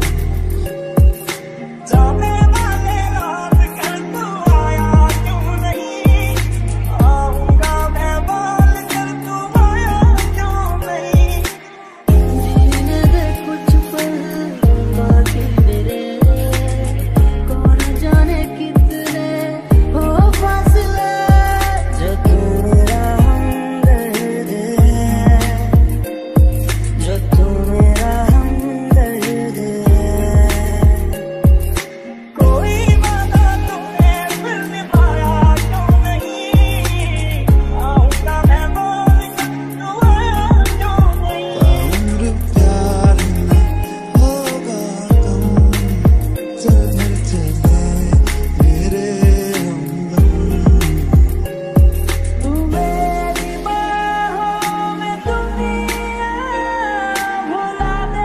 जाने वाले रात कर तू आया क्यों नहीं, आऊंगा मैं बोल कर तू आया क्यों नहीं, जीने दे कुछ पल बाकी मेरे, कौन जाने कितने हो फासले, जो तू मेरा हमदर्द है, जो तू मेरा हमदर्द है। कोई वादा तूने फिर निभाया क्यों नहीं, आऊंगा मैं बोल कर तू आया क्यों नहीं, उम्र प्यार में होगा कम, चल घर चले मेरे हमदम। तू मेरी बाहों में दुनिया भुला दे,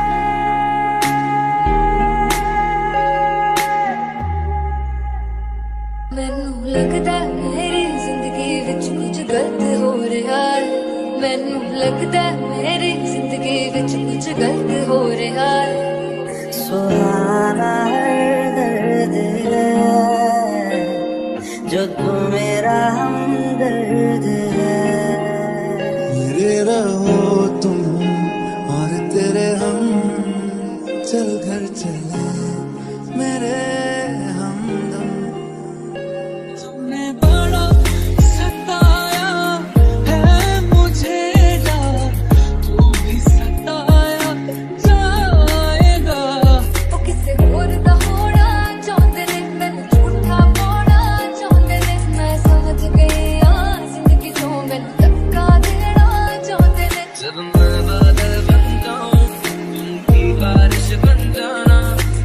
मैनू लगदा मेरी जिंदगी विच कुछ गलत हो रहा है, मैनू लगदा मेरी जिंदगी विच कुछ गलत हो रहा है, सुहाना हर दर्द है, जो तू मेरा हमदर्द है। मेरे रहो तुम और तेरे हम, चल घर चले मेरे हमदम। तुमने बड़ा सताया है मुझे यार, तू भी सताया जाएगा, ओ किसे होर दा होना चाहते ने, मैनू झूठा पाना चाहते ने, मैं समझ गई हाँ जिंदगी चो मैनू धक्का देना चाहते ने, जब मैं बादल बन जाऊं तुम की बारिश बन जाना,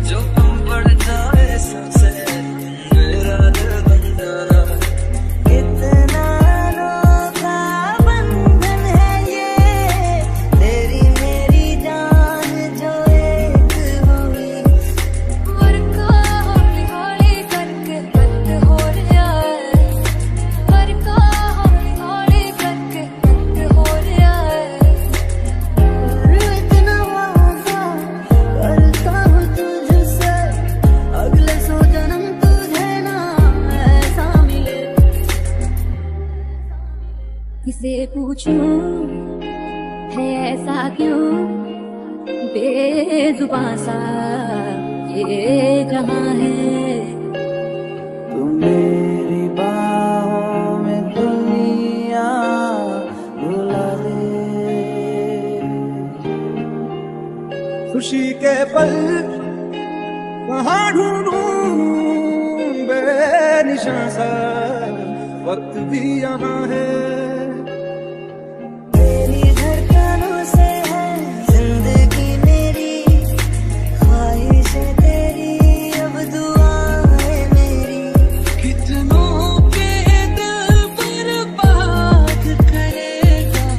किसे पूछूं है ऐसा क्यों बेजुबां सा ये जहां है। तू मेरी बाहों में दुनिया भुला दे। खुशी के पल कहाँ ढूंढूं बेनिशान सा वक्त भी यहाँ है। तेरी धड़कनों से है जिंदगी मेरी, ख्वाहिशें तेरी अब दुआएं मेरी। कितनों के दिल बर्बाद करेगा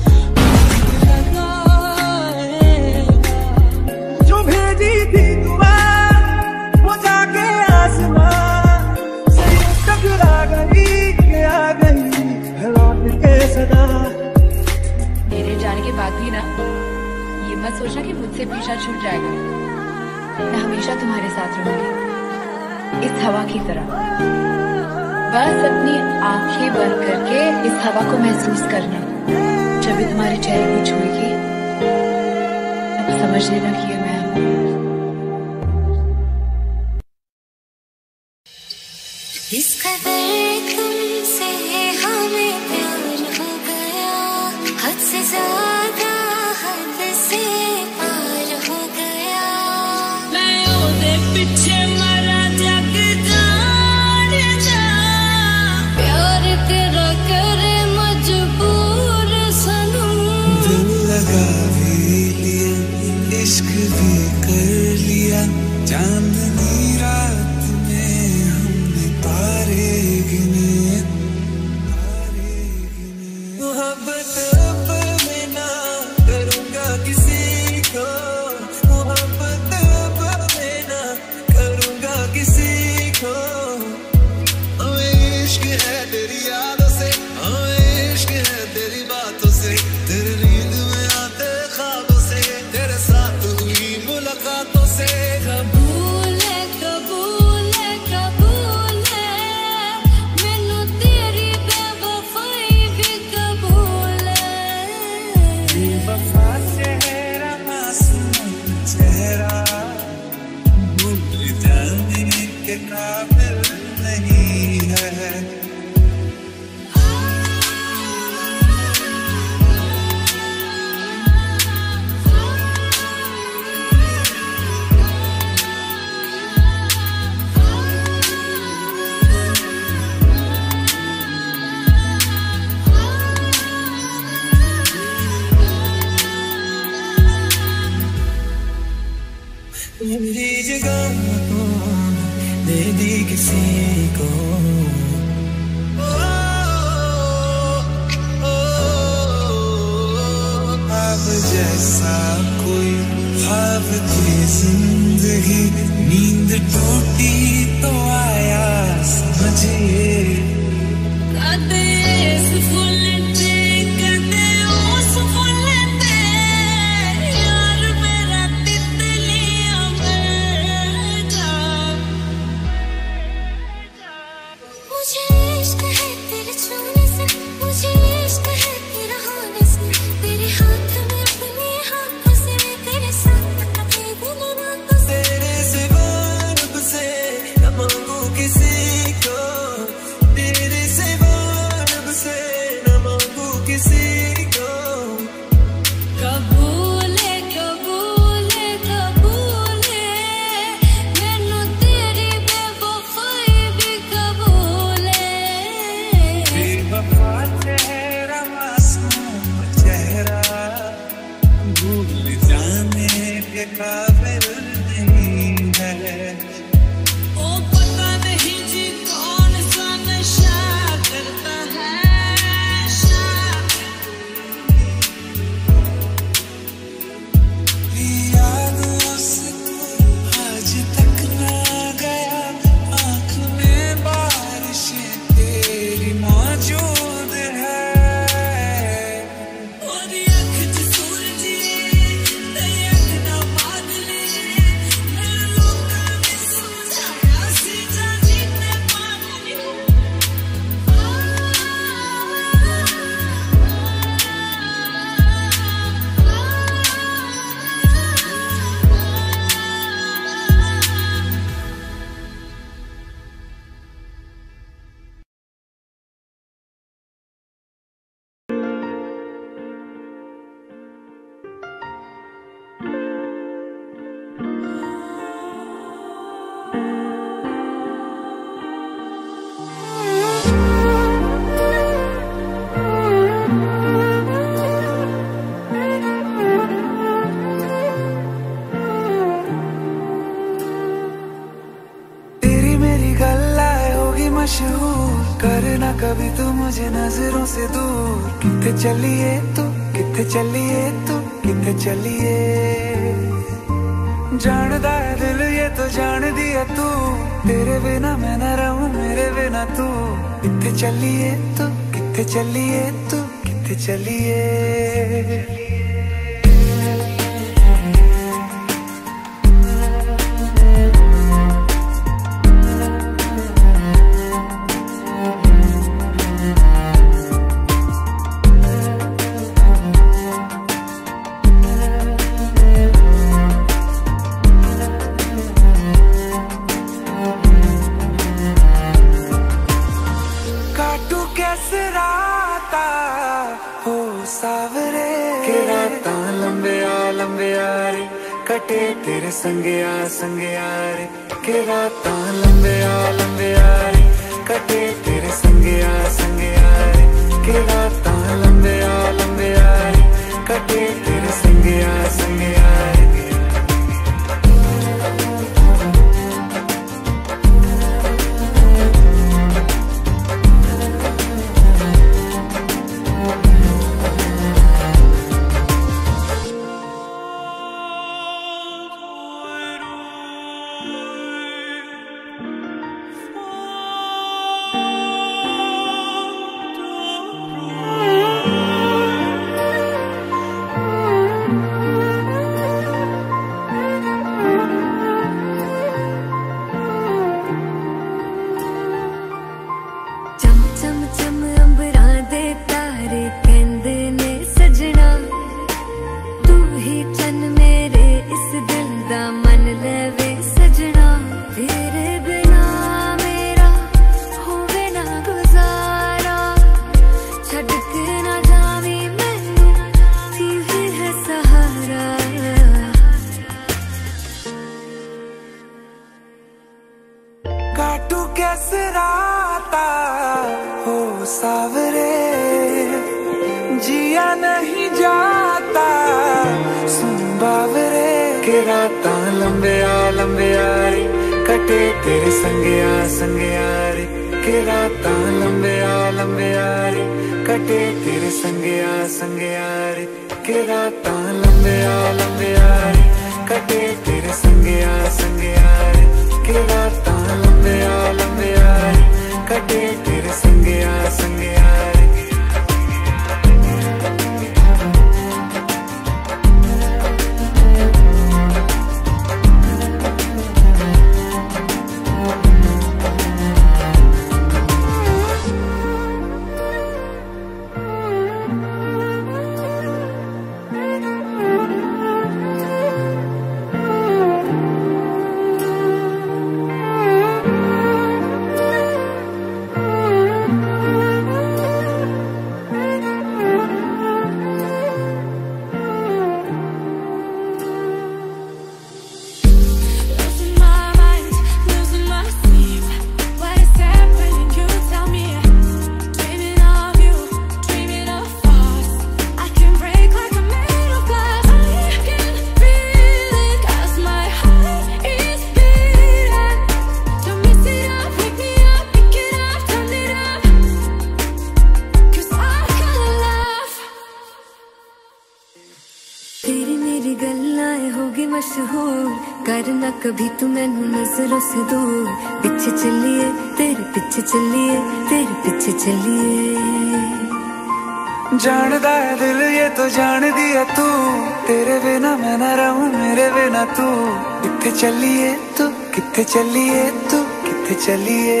लगाएगा। जो भेजी थी दुआ वो जाके आसमां से टकरा गई के आ गई है लौट के सदा। मेरे जाने के बाद भी ना ये मत सोचना कि मुझसे पीछा छूट जाएगा। मैं हमेशा तुम्हारे साथ रहूंगी इस हवा की तरह। बस अपनी आंखें बंद करके इस हवा को महसूस करना। जब भी तुम्हारे चेहरे को छुएगी तब समझ लेना कि ये मैं हूँ। इस कदर तुमसे हमें प्यार हो गया, हद से ज्यादा हद से पार हो गया। मैं ओदे पीछे मरा जग जाने प्यार तेरा करे मजबूर सनम। दिल लगा भी लिया इश्क भी कर लिया, चांदनी रात में हमने तारे गिने। मोहब्बत अब मैं ना करूँगा किसी को, मोहब्बत अब मैं ना करूँगा किसी को। हमें इश्क है तेरी यादों से, हमें इश्क है तेरी बातों से, तेरी नींद में आते ख्वाबों से, तेरे साथ हुई मुलाकातों से। कबूल है कबूल है कबूल है, मैनू तेरी बेवफाई भी कबूल है। बेवफा चेहरा मासूम चेहरा भूल जाने के काबिल नहीं है। मेरी जगह कौन दे दी किसी को। ओ, ओ, ओ, अब जैसा कोई ख्वाब थी जिंदगी, नींद टूटी तो आया समझिए। कदे इस फुल ते कदे उस फुल ते, यार मेरा तितलियां मर जा। मुझे इश्क है तेरे छूने से, मुझे इश्क है तेरा होने से, तेरे हाथ में अपने हाथों से, तेरे साथ कटे दिन रातों से। तेरे सिवा रब से न मांगू किसी को, तेरे सिवा रब से न मांगू किसी को। कबूल है कबूल है कबूल है, मैनू तेरी बेवफाई भी कबूल है। बेवफा चेहरा मासूम चेहरा भूल जाने के काबिल नहीं है। ओ पता नहीं जी कौन सा नशा करता है शाह। यादों से आज तक ना गया, आँख में बारिशें तेरी मौजूद है। और अख च सूरजी ते अख दा बादल आज नजरों से दूर किथे चलिए तू किथे चलिए तू किथे चलिए जानदा है दिल ये तो जान दिया तू तेरे बिना मैं न रहूं मेरे बिना तू किथे चलिए तू किथे चलिए तू किथे चलिए कटे तेरे संगया संगया रे के रातां लंबे आ लंबे आ रे कटे तेरे संगया संगया रे के रातां लंबे आ लंबे आ रे कटे तेरे संगया संगया रे कभी तू मैनू नजरों से दूर पीछे चलिए तेरे पीछे चलिए तेरे पीछे चलिए जानदा है दिल ये तो जान दिया तू तेरे बिना मैं न रहूं मेरे बिना तू किथे चलिए तू किथे चलिए तू किथे चलिए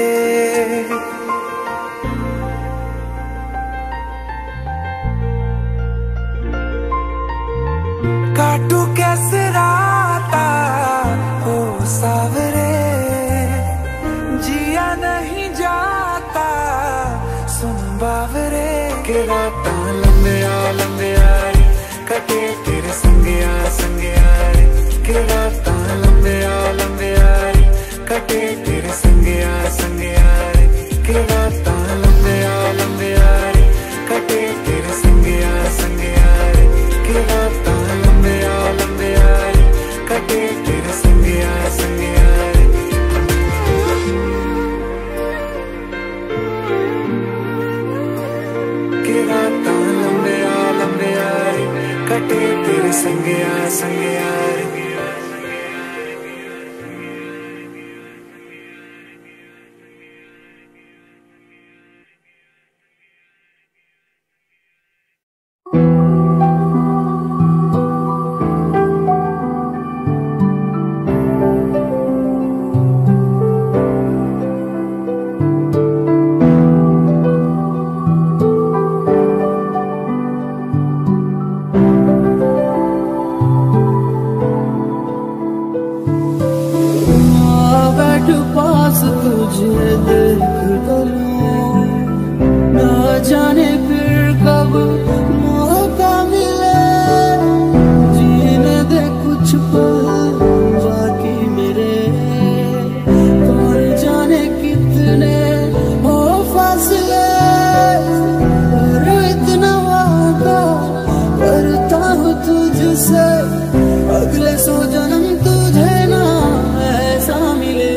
काटू कैसे राता ओ सावरे जिया नहीं जाता सुन बावरे के रातां लंबे आ लंबे आ रे कटे तेरे संगया संगया रे के रातां लंबे आ लंबे आ रे कटे तेरे संगया संगया रे के रातां लंबे आ लंबे आ रे कटे तेरे संगया संगया रे के रातां लंबे आ लंबे आ रे कटे तेरे संगया संगया रे संगया संगया रे। पास तुझे देख लूं, ना जाने फिर कब मौका मिले, जीने दे कुछ पल बाकी मेरे, कौन जाने कितने हो फासले, पर इतना वादा करता हूँ तुझसे, अगले सौ जन्म तुझे ना ऐसा मिले।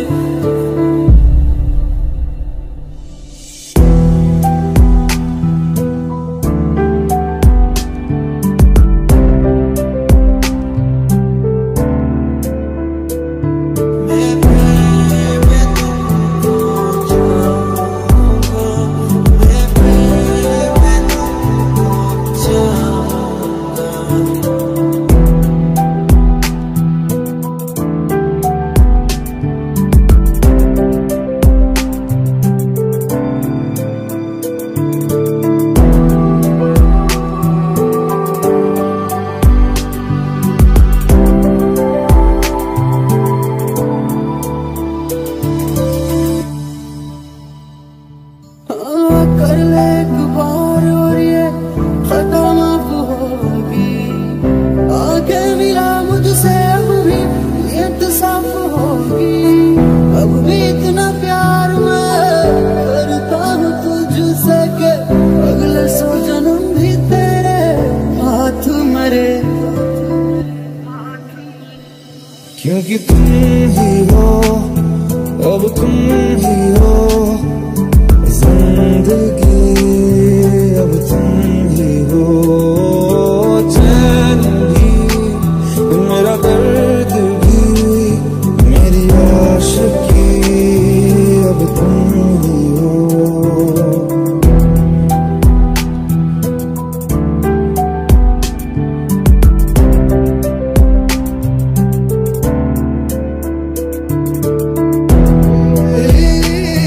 कर ले एक बार और ये खता माफ होगी, आके मिला मुझसे अब भी नियत साफ होगी, अब भी इतना प्यार मैं करता हूँ तुझसे के अगले सौ जन्म भी तेरे हाथ मरे, क्योंकि तुम ही हो, अब तुम ही हो जिंदगी, अब तुम ही हो चैन भी, मेरा दर्द भी, मेरी आशिकी, अब तुम ही हो। Hey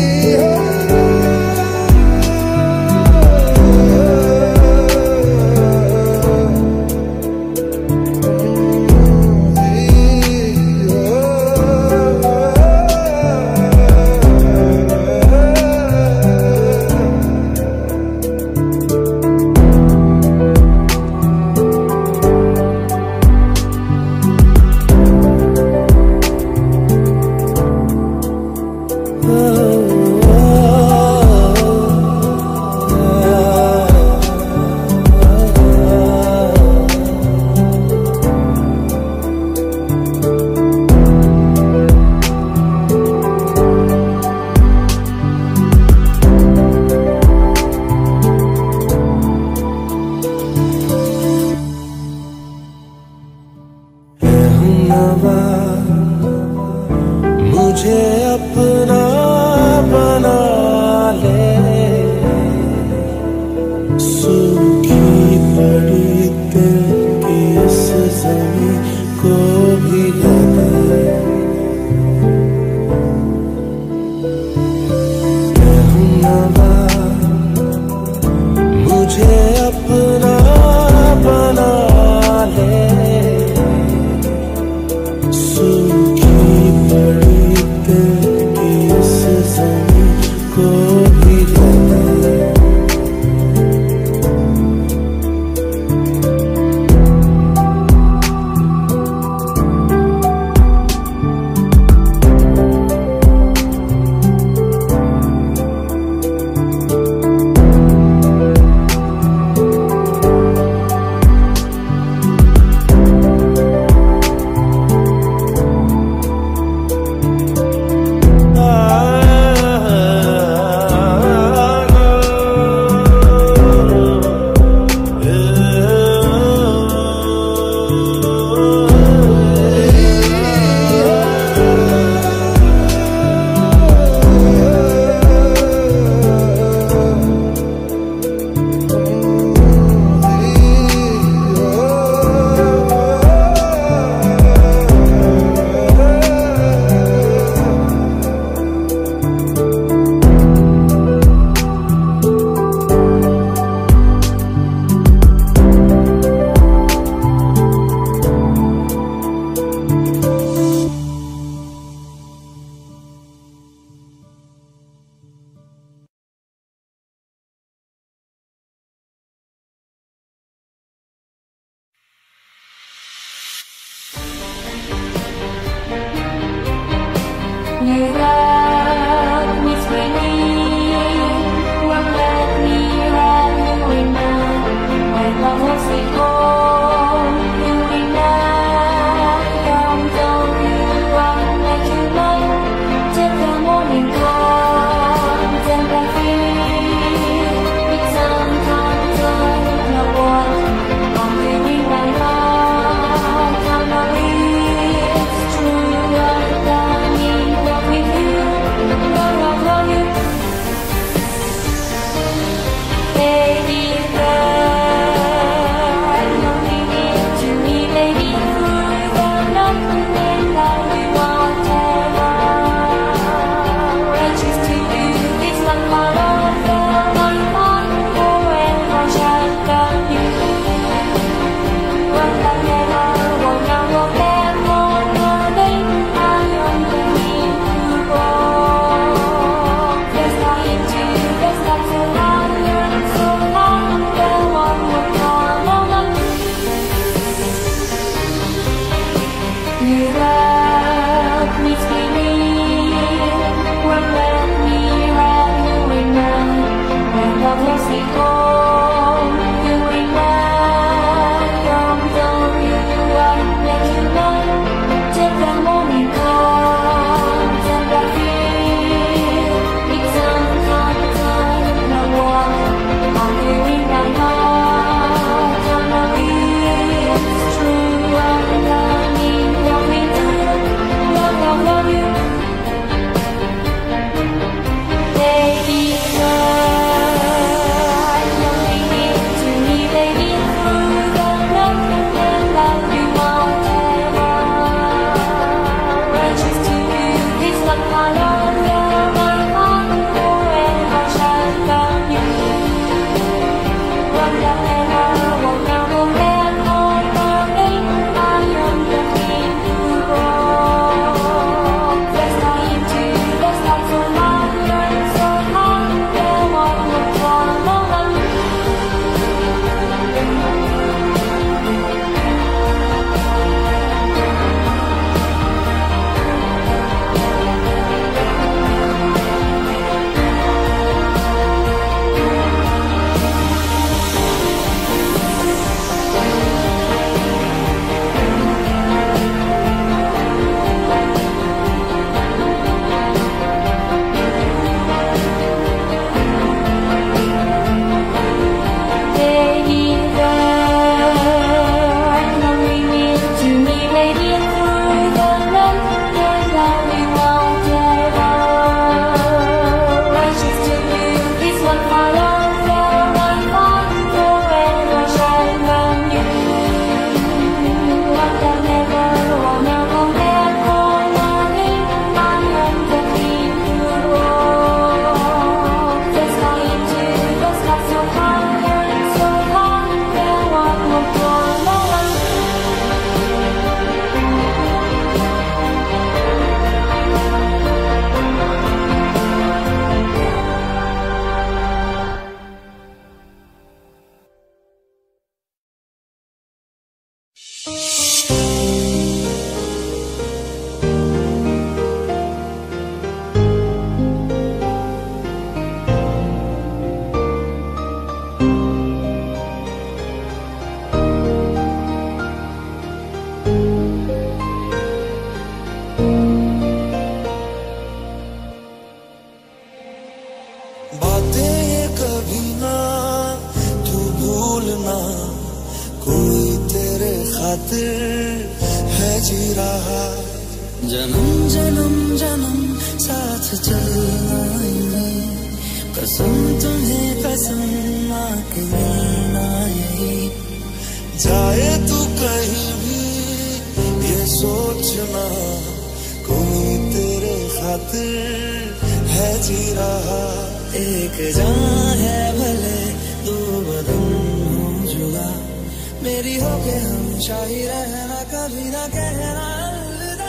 कोई तेरे खातिर है जी रहा। जन्म जन्म जन्म साथ चलना है, कसम तुम्हें कसम आके मिलना यही। जाए तू कहीं भी ये सोचना, कोई तेरे खातिर है जी रहा। एक जान है भले दो बदन हो जुड़ा, मेरी होके हमेशा ही रहना, कभी ना कहना अलविदा।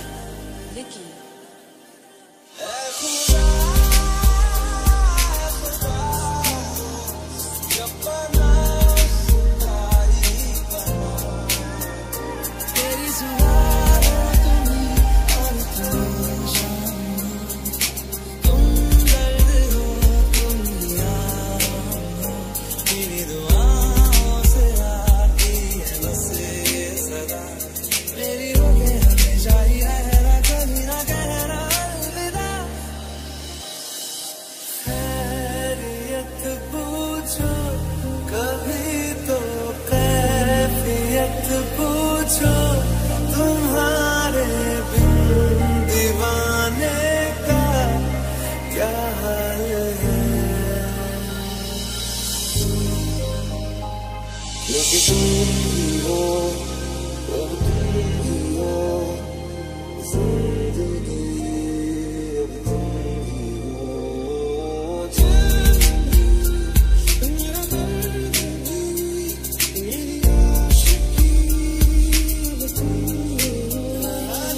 तुम्हारे बिन दीवाने का क्या हाल है, क्योंकि तुम ही हो, अब तुम ही हो, जिंदगी अब तुम ही हो। मेरा जिंदगी मेरी आशिकी अब तुम ही हो।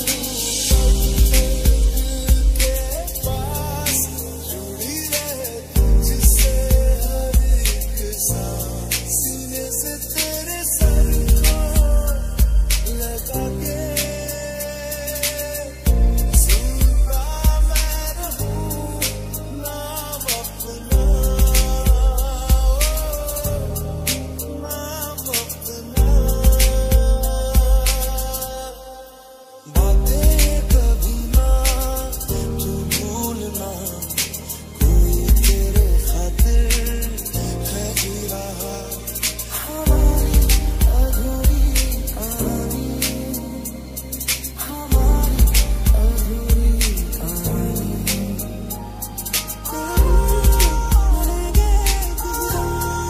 के पास जुड़ी रहे तुझसे हर एक सांस, सीने से तेरे सर को लगा के सुनता मैं रहूं नाम अपना, नाम अपना। बातें कभी ना तू भूलना, कोई तेरे खातिर है जी रहा। हमारी अधूरी कहानी, हमारी अधूरी कहानी। मिलेंगे तुझे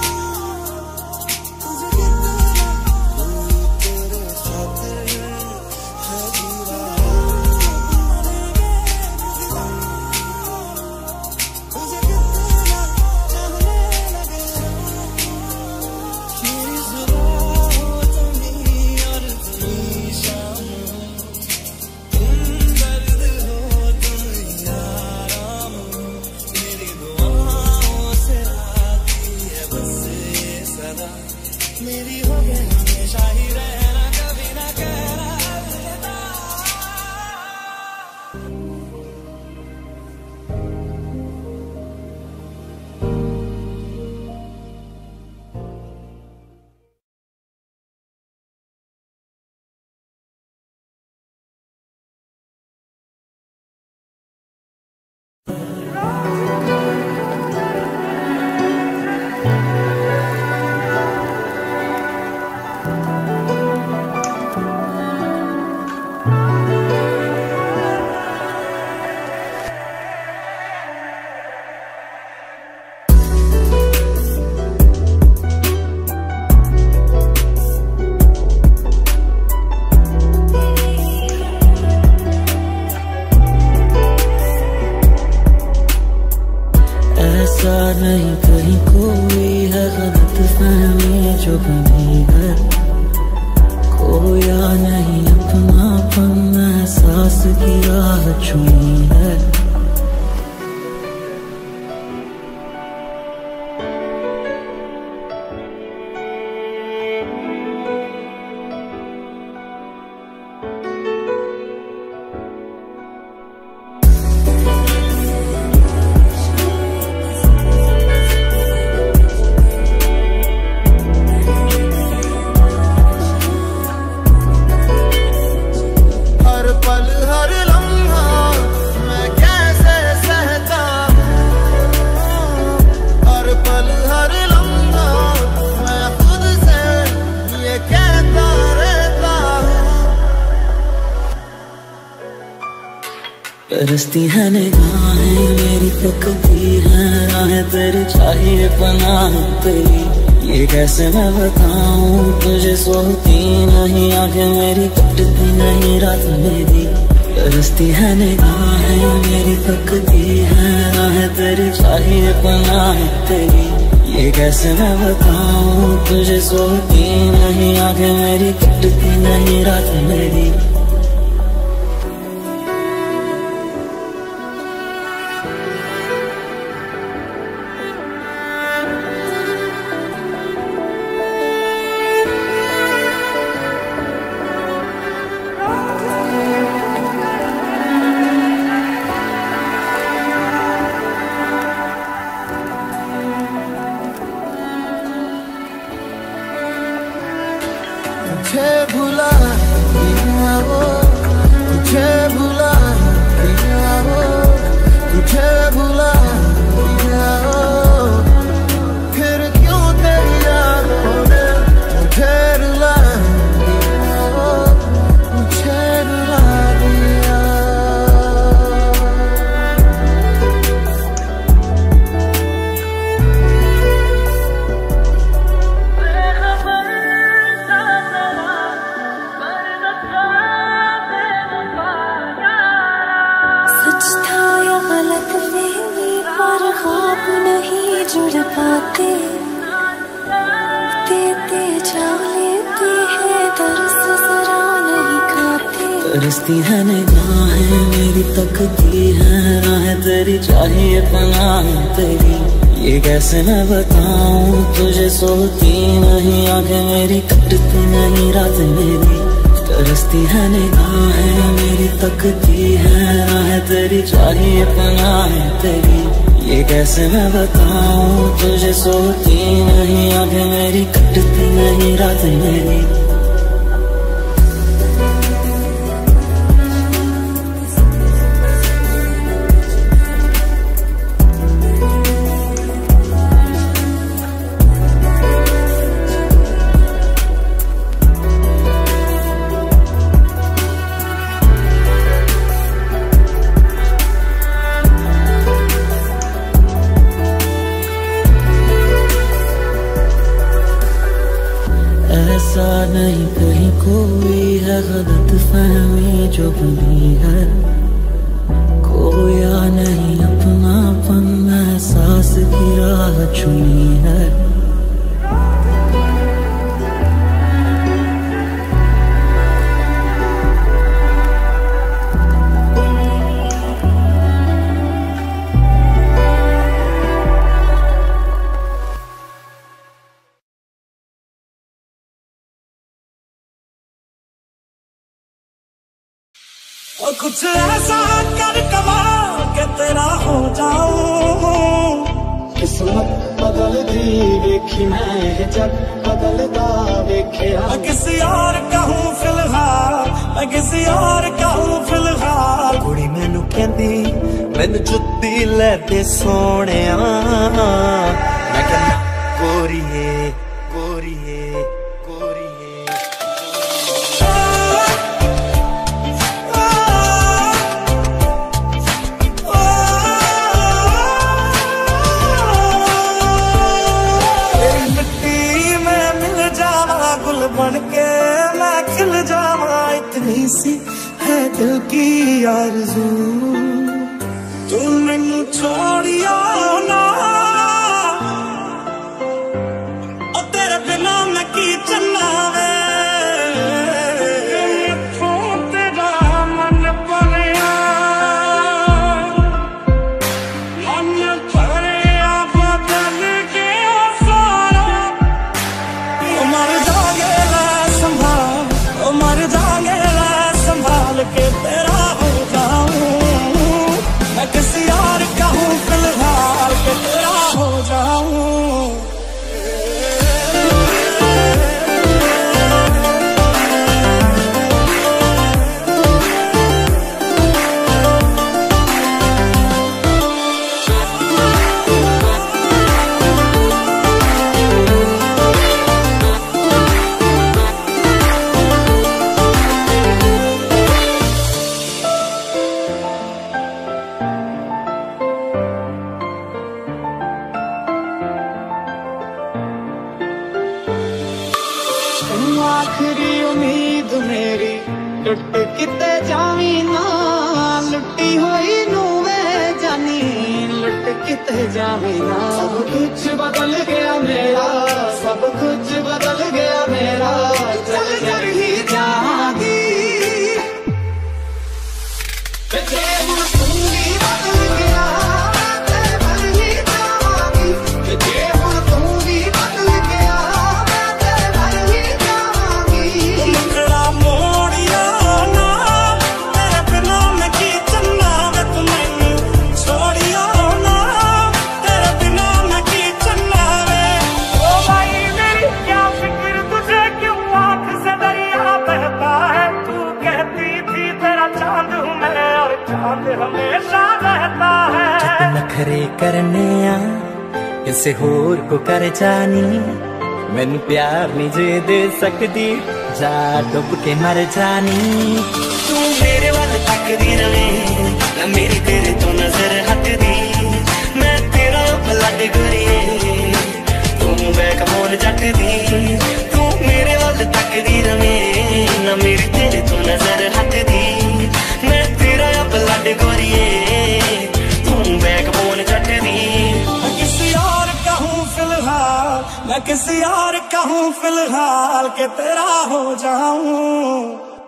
कितना, कोई तेरे खातिर है जी रहा। तुझे कितना चाहने लगे, मेरी सुबह हो तुम्ही और तुम्ही शाम, तुम दर्द हो तुम आराम, मेरी दुआओं से आती है बस ये सदा, मेरी हो गए हमेशा ही रहना, कभी ना कहना अलविदा। ऐसा नहीं कहीं कोई है गलत फहमी जो बनी है, खोया नहीं अपनापन एहसास की राह चुनी है। हर पल हर लम्हा मैं क्या तरसती है निगाहें मेरी तकती है राहें तेरी चाहिए पनाह तेरी। ये कैसे मैं बताऊं तुझे सोती नहीं आंखें मेरी कटती नहीं रात मेरी। तरसती है निगाहें मेरी तकती है राहें तेरी चाहिए पनाह तेरी। ये कैसे मैं बताऊं तुझे सोती नहीं आंखें मेरी कटती नहीं रात मेरी। तुझे भुला दिया वो, तुझे भुला दिया वो, तुझे भुला दिया वो, फिर क्यों तेरी यादों ने मुझे रुला दिया वो, मुझे रुला दिया। सच था या गलत फहमी पर ख्वाब नहीं जुड़ पाते, देते जा लेते हैं दर्द जरा नहीं खाते। तरसती है निगाहें मेरी तकती है राहें तेरी चाहिए पनाह तेरी। ये कैसे मैं बताऊं तुझे सोती नहीं आंखें मेरी कटती नहीं रात मेरी। तरसती है निगाहें मेरी तकती है राहें तेरी चाहिए पनाह तेरी। ये कैसे मैं बताऊं तुझे सोती नहीं आंखें मेरी कटती नहीं रात मेरी। ऐसा नहीं कहीं कोई है गलत फहमी जो बनी है, खोया नहीं अपनापन एहसास की राह चुनी है। और कुछ ऐसा कर कमाल के तेरा हो जाऊं। किस्मत बदलदी वेखी मैं जग बदलदा वेखिया। मैं किसी और का हूं फिलहाल, मैं किसी और का हूं फिलहाल। कुड़ी मैनू कहंदी मैनू जुत्ती ले दे सोहणिया, मैं कहंदा गोरीए गोरीए गोरीए। बन के मैं खिल जावा इतनी सी है दिल की आरज़ू। तू मैनू छोड़ियो ना और तेरे बिना मैं की चलना वे। तेरा मन भरिया मन भरिया बदल के सारा मर जागे मर जागे संभाल के तेरा हो जाऊं। मैं किसी और का हूं फिलहाल के तेरा तू आखिरी उम्मीद मेरी टुट किते जावी ना लुटी हुई नू वे जानी लुट किते जावी ना सब कुछ बदल गया मेरा सब कुछ बदल गया मेरा चल कर ही जाऊंगी हमेशा रहता है नखरे करने आ किसे होर को कर जानी मैनू प्यार नहीं जे दे सकती जा डुब के मर जानी तू मेरे वाल तकदी रवे ना मेरी तेरे तो नजर हटदी मैं तेरा ब्लड गोरिए तू बैक मोर जटदी तू मेरे वाल तकदी रवे ना मेरी तेरे तो नजर हटदी मैं तेरा ब्लड गोरिए तू बैक बोन जटदी मैं किसी और का हूँ फिलहाल मैं किसी और का हूँ फिलहाल के तेरा हो जाऊं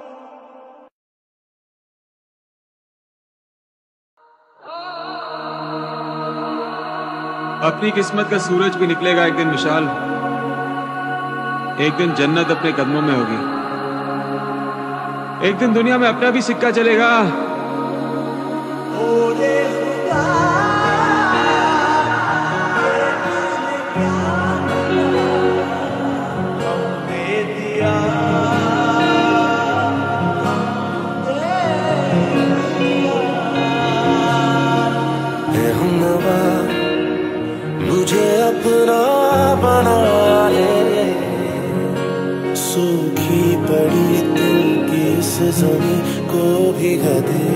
अपनी किस्मत का सूरज भी निकलेगा एक दिन विशाल एक दिन जन्नत अपने कदमों में होगी एक दिन दुनिया में अपना भी सिक्का चलेगा मुझे अपना बना ले सूखी पड़ी दिल की इस ज़मीं को भिगा दे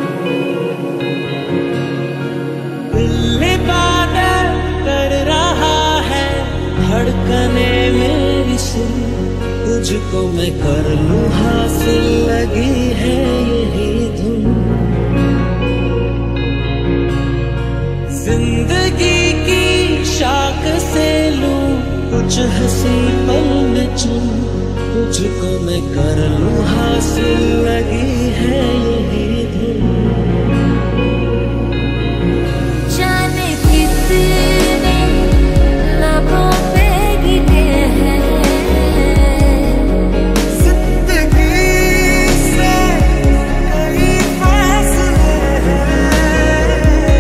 दिल बादल कर रहा है धड़कने मेरी सुन तुझको मैं कर लूं हासिल लगी है यही धुन जिंदगी की शाख से लूं कुछ हंसी पल में चुन तुझको मैं कर लूं हासिल लगी है यही धुन जाने कितने लबों पे गिरे हैं जिंदगी से कई फैसले हैं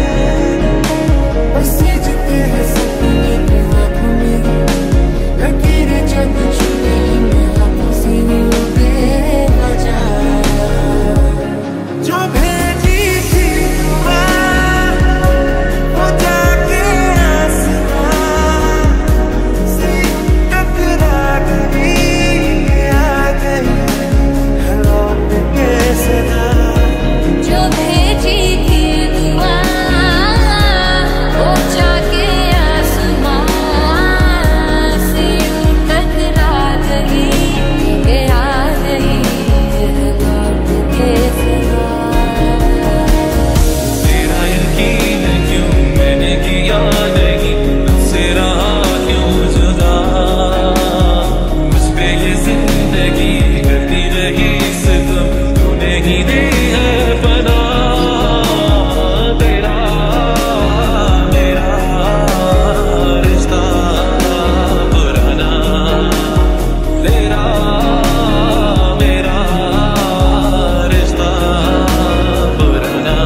बस जीते हैं सपने की आँखों में लकीरें जब छुए मैं हाथों से बेवजह जो भेजी थी वो जाके आसमां से टकरा गई आ गई है लौट के सदा जो भेजी थी दुआ वो जाके आसमां से टकरा गई ये आ गई है लौट के सदा तेरा यकीन क्यों मैंने किया नहीं तुझसे रहा क्यों जुदा मुझ पे ये जिंदगी करती रही सितम तूने ही दी है पना तेरा मेरा रिश्ता पुराना तेरा मेरा रिश्ता पुराना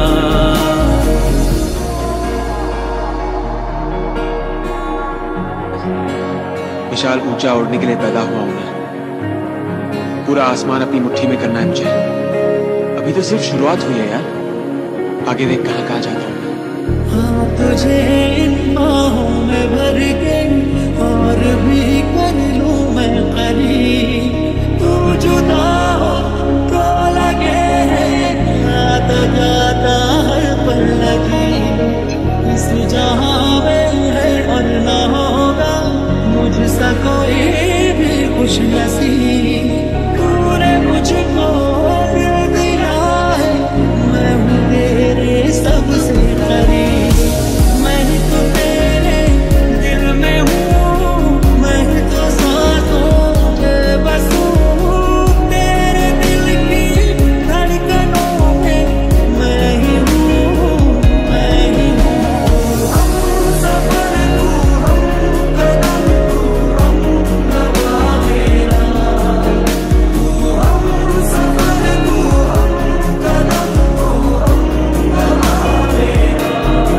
विशाल ऊंचा उड़ने के लिए पैदा हुआ हूं मैं पूरा आसमान अपनी मुट्ठी में करना है मुझे अभी तो सिर्फ शुरुआत हुई है यार आगे देख कहां कहां जाता हूं हाँ तुझे इन बाहों में भर के और भी कर लूं मैं करीब तू जुदा हो तो लगे गाता गाता हर पल लगी इस जहां में है और ना होगा मुझसा कोई भी कुछ ऐसी तूने मुझको दिल दिया है, मैं हूँ तेरे सबसे करीब, मैं ही तो तेरे दिल में हूँ, मैं ही तो सांसों में बस हूँ, तेरे दिल की धड़कनों में मैं ही हूँ, मैं ही हूँ। हम सफर तू, हम कदम तू, हम नवा मेरा, तू हम सफर तू, हम कदम तू, हम नवा मेरा।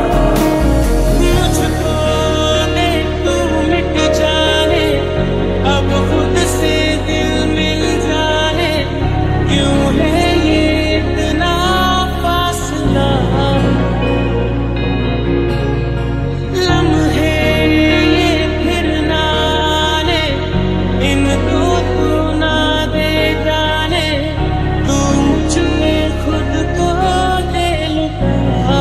मुझको ले तू मिट जाने, अब खुद से दिल मिल जाने, क्यों है ये इतना फासला, लम्हे ये फिर ना आने, इनको तू ना दे जाने, तू मुझ में खुद को ले लुटा।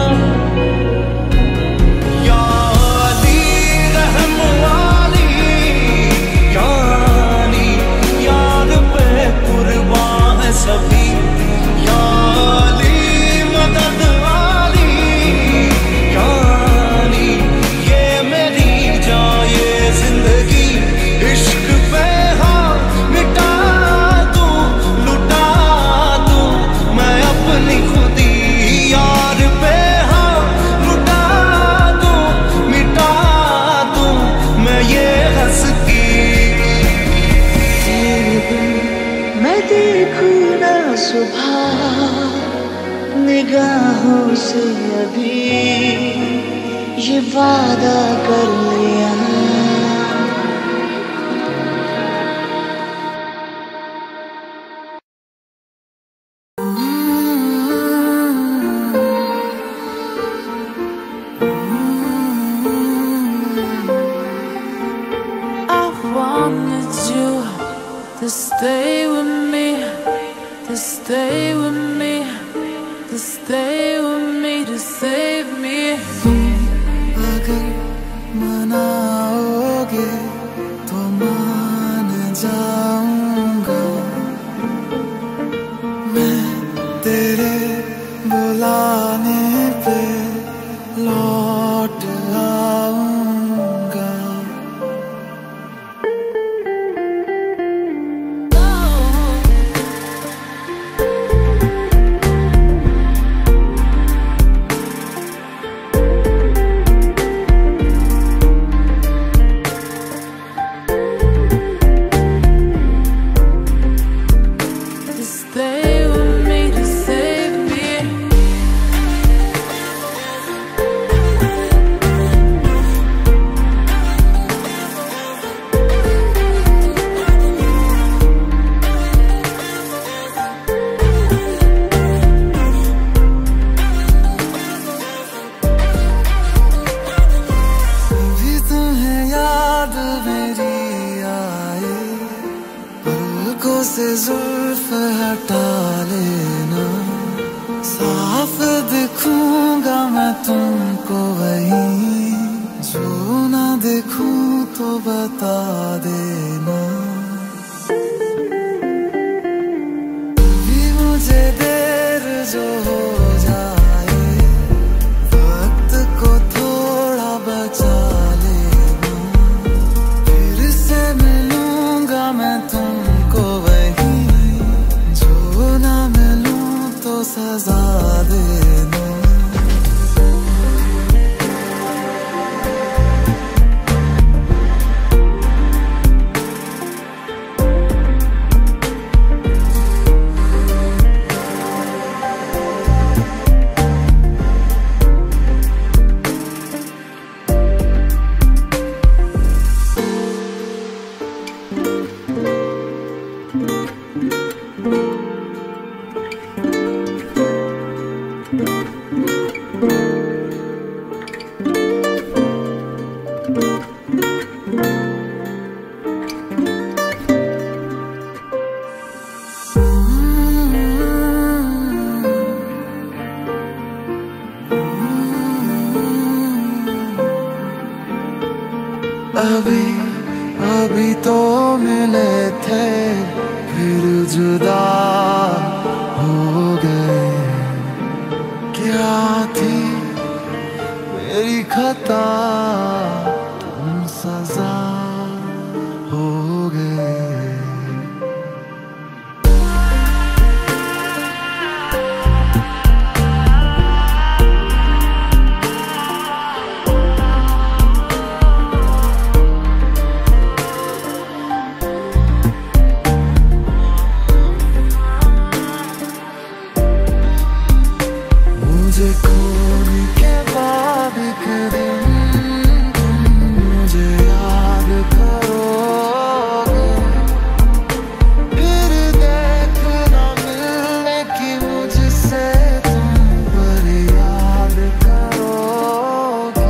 या अली रहम वाली, यानी याद पे कुर्बान है सभी, या अली मदद वाली, यानी ये मेरी जान ये जिंदगी, इश्क पे हाथ मिटा दूं, लुटा दूं मैं अपनी खुदी, यार पे हाथ लुटा दूं, मिटा दूं मैं ये हंसकी। मैं देखूं ना सुबह निगाहों से अभी, ये वादा कर लिया। I wanted you to stay with me, to stay with me, to stay with me, to save me. अगर मनाओगे तो मान जाऊंगा, मैं तेरे बुलाने पे लौट आऊंगा। To stay with me, to save me. भी तुम्हें याद मेरी आए, पलकों से जुल्फ हटा लेना, साफ दिखूंगा मैं तुमको वहीं, जो ना देखूं तो बता देना। भी मुझे देर जो हो जाए, वक्त को थोड़ा बचा लेना, फिर से मिलूंगा मैं तुमको वहीं, जो ना मिलूं तो सजा देना। Thank you. फिर जुदा हो गए। क्या थी मेरी खता, तुम सजा हो गए। मुझे खोने के बाद एक दिन तुम मुझे याद करोगे, फिर देखना मिलने की मुझसे तुम पर याद करोगे।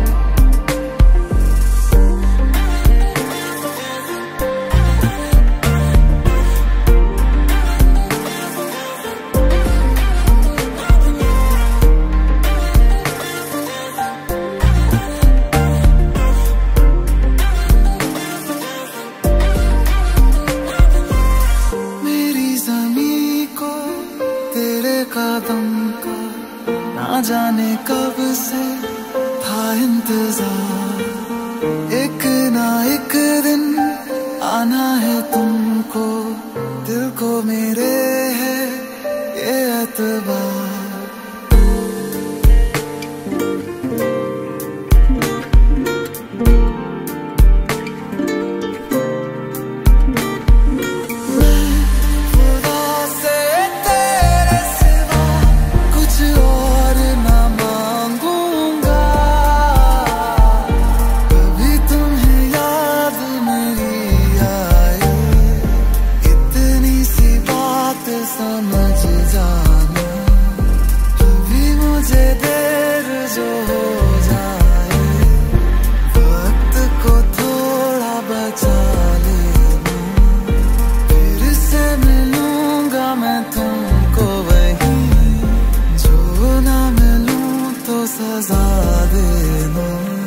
मेरी ज़मीं को तेरे कदम का ना जाने कब से था इंतजार। एक ना एक दिन आना है तुमको, दिल को मेरे है ये एतबार। खुदा से तेरे सिवा कुछ और ना मांगूंगा, कभी तुम्हें याद मेरी आए इतनी सी बात समझ जाना। कभी मुझे देर जो हो जाए, वक्त को थोड़ा बचा लेना, फिर से मिलूंगा मैं तुमको वहीं, जो ना मिलूं तो सजा देना।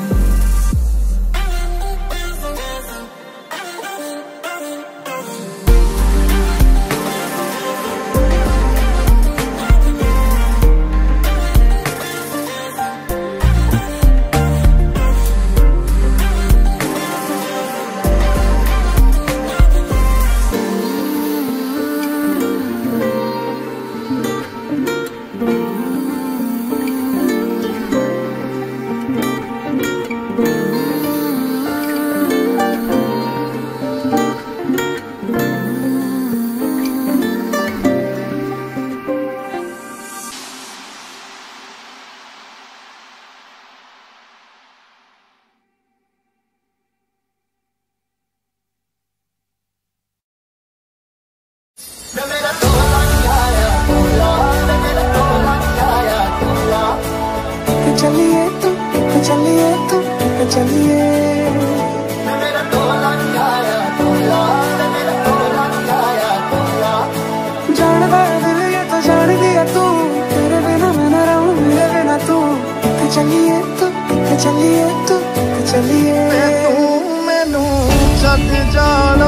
चलिए तू चलिए तू चलिए जान दिल ये तो जान दिया तू, तेरे बिना मैं न रहूं मेरे बिना तू। चलिए तू चलिए तू चलिए मैनू जग जाना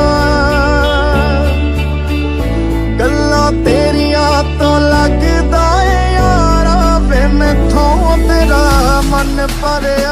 गल्लां तेरिया तो लगदा है यारा, वे मैथों तेरा मन भरिया।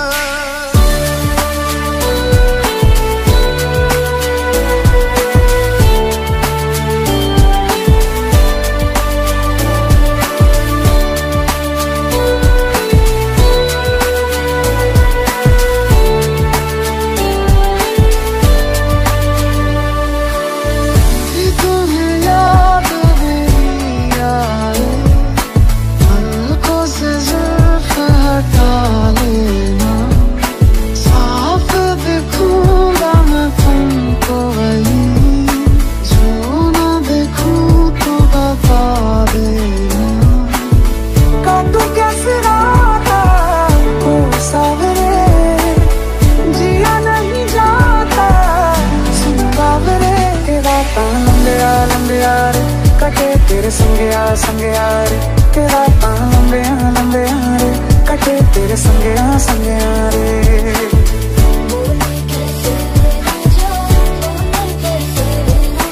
तेरे संगया संगया रे, तेरा तां लंबिया लंबिया रे, कटे तेरे संगया संगया रे।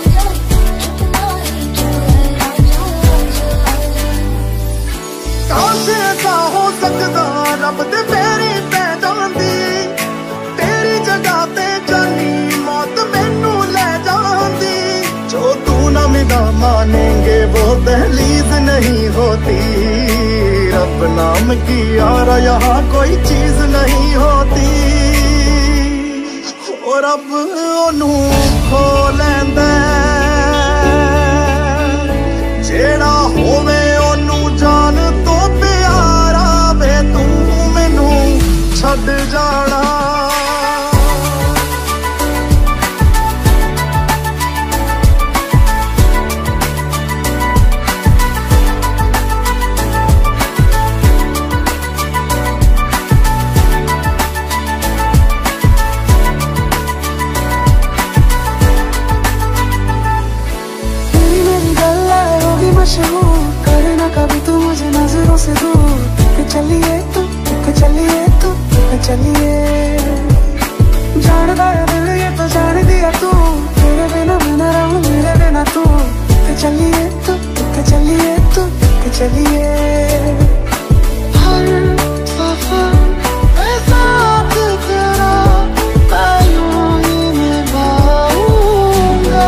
दहलीज नहीं होती। रब नाम की यार यहाँ कोई चीज नहीं होती। और रब ओनू खो लैंदा जेड़ा होवे ओनू जान तो प्यारा वे तू मैनू छड़ जाना। करना कभी तू मुझे नजरों से दूर। कि चलिए तू कि चलिए तू कि चलिए जानदा है दिल ये तो जान दिया तू। तेरे बिना मैं न रहूं मेरे बिना तू। कि चलिए तू कि चलिए तू कि चलिए हर सफर में साथ तेरा मैं यूं ही निभाऊंगा।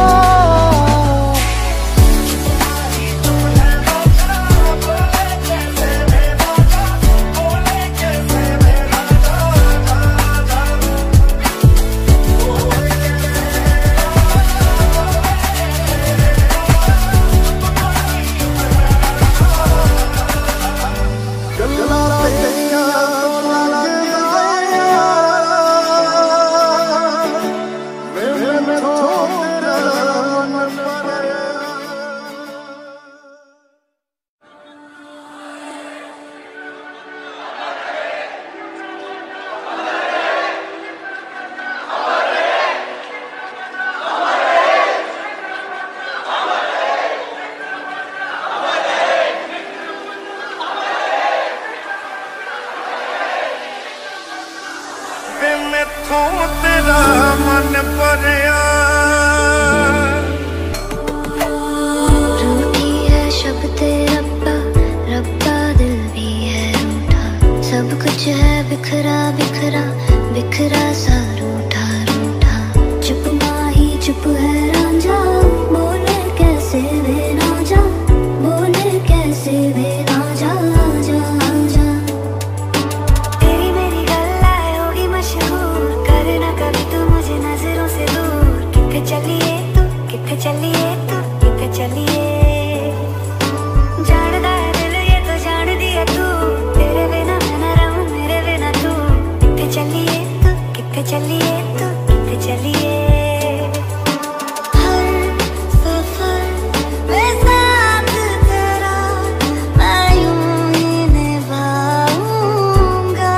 तेरा मन भरिया रूठी है शब्द रब्बा रब्बा दिल भी है रूठा। सब कुछ है बिखरा बिखरा बिखरा सा रूठा रूठा। चुप माही चुप है रांझा बोले कैसे वे ना जा। बोले कैसे वे ना जा जा जा। तेरी मेरी गल्लां होगी मशहूर। करना कभी तू मुझे नजरों से दूर। किथे चलिए तू किथे चलिए तू किथे चलिए जानदा है दिल ये तो जान दिया तू। तेरे बिना मैं न रहूं मेरे बिना तू। किथे चलिए तू किथे चलिए तू किथे चलिए हर सफर में साथ तेरा मैं यूं ही निभाऊंगा।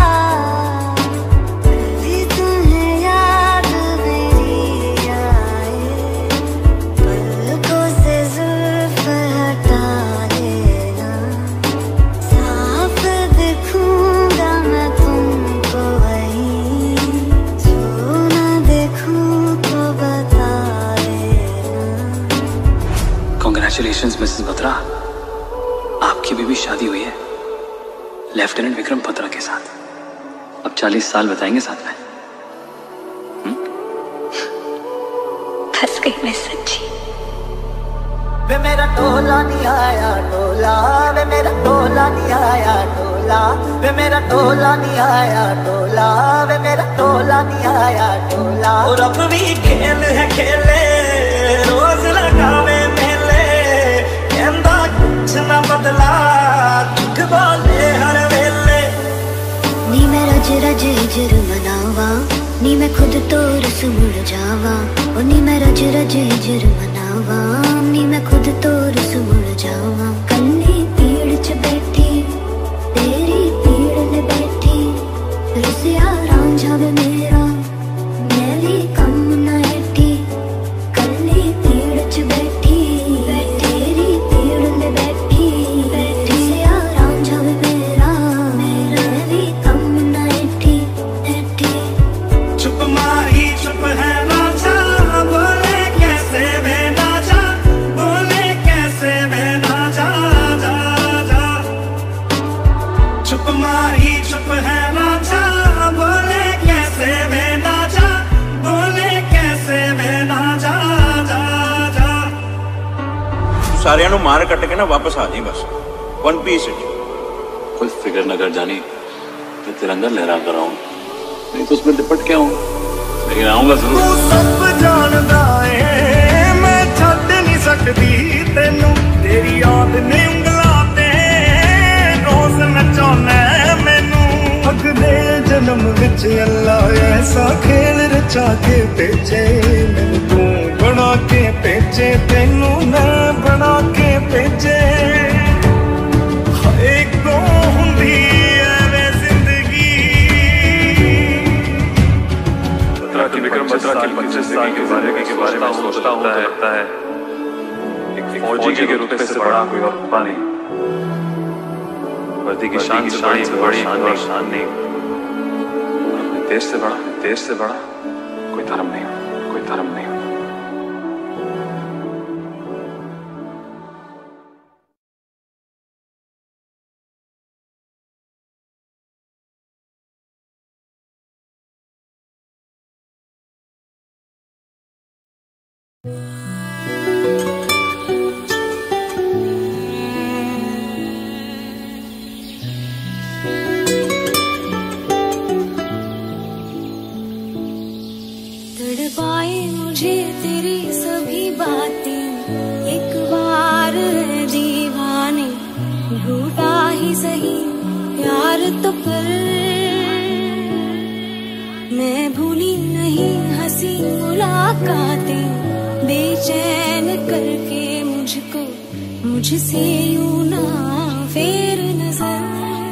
कभी तुम्हें याद मेरी आए पलकों से जुल्फ हटा लेना। साफ देखूंगा मैं तुमको वहीं जो ना देखूं तो बता देना। कॉन्ग्रेचुलेशंस मिसेस बत्रा, आपकी भी, भी शादी हुई है लेफ्टिनेंट विक्रम बत्रा के साथ। अब चालीस साल बताएंगे साथ में। फंस गई मैं सच्ची। वे मेरा टोला नहीं आया टोला। वे मेरा टोला नहीं आया टोला। वे मेरा टोला नहीं आया टोला। वे मेरा टोला नहीं आया टोला। और अब भी खेल है खेले रोज लगावे मेले। कहंदा कुछ ना बदला दुख बोले हर वेले। नी मैं रज रज हिजर मनावा नी मैं खुद तो रस मुड़ जावा। ओ नी मैं रज रज हिजर मनावा नी मैं खुद तो रस मुड़ जावा। कल्ली पीड़ च बैठी तेरी पीड़ ने बैठी। रसिया रांझा वे मेरा मैं भी कम न ऐठी। कल्ली पीड़ च बैठी तेरी पीड़ ने बैठी। रसिया रांझा वे मेरा मैं भी कम न ऐठी ऐठी। चुप माही चुप है रांझा बोले कैसे वे ना जा। सारियां नूं मार कट के ना वापस आ जाई बस वन पीस। कोई फिक्र न कर जानी, मैं तिरंगा लहरा कर आऊं, नहीं तो उसमें लिपट के आऊं, लेकिन आऊंगा जरूर। तू सब जानदा है मैं छड्ड नहीं सकदी तेनू, तेरी याद ने उंगलां ते रोज नचाउणा मैनू। अगले जन्म विच अल्लाह ऐसा खेल रचा के भेजे मैनू, तू बना के भेजे तेनू मैं बना के भेजे। पच्चीस साल के बारे में सोचता हूँ तो लगता है एक फौजी के रुतबे से बड़ा कोई रुतबा नहीं, वर्दी की शान से बड़ी बड़ी कोई शान नहीं, अपने देश से बड़ा देश से बड़ा कोई धर्म नहीं, कोई धर्म नहीं। तड़पाए मुझे तेरी सभी बातें, एक बार है दीवाने, झूठा ही सही प्यार तो कर। मैं भूली नहीं हंसी मुलाकातें, बेचैन करके मुझको मुझसे यूं ना फेर नजर।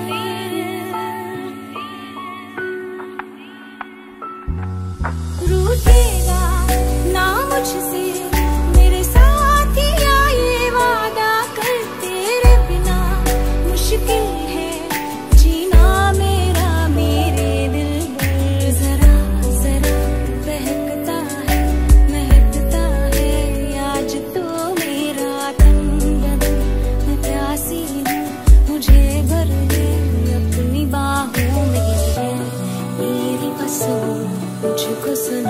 रूठेगा ना मुझसे मेरे साथिया, ये वादा कर तेरे बिना मुश्किल है जीना मेरा मेरे दिल में। जरा जरा बहकता है महकता है आज तो मेरा तन बदन, मैं प्यासी हूँ मुझे भर ले अपनी बाहों में है मेरी पसंद मुझको सुनो।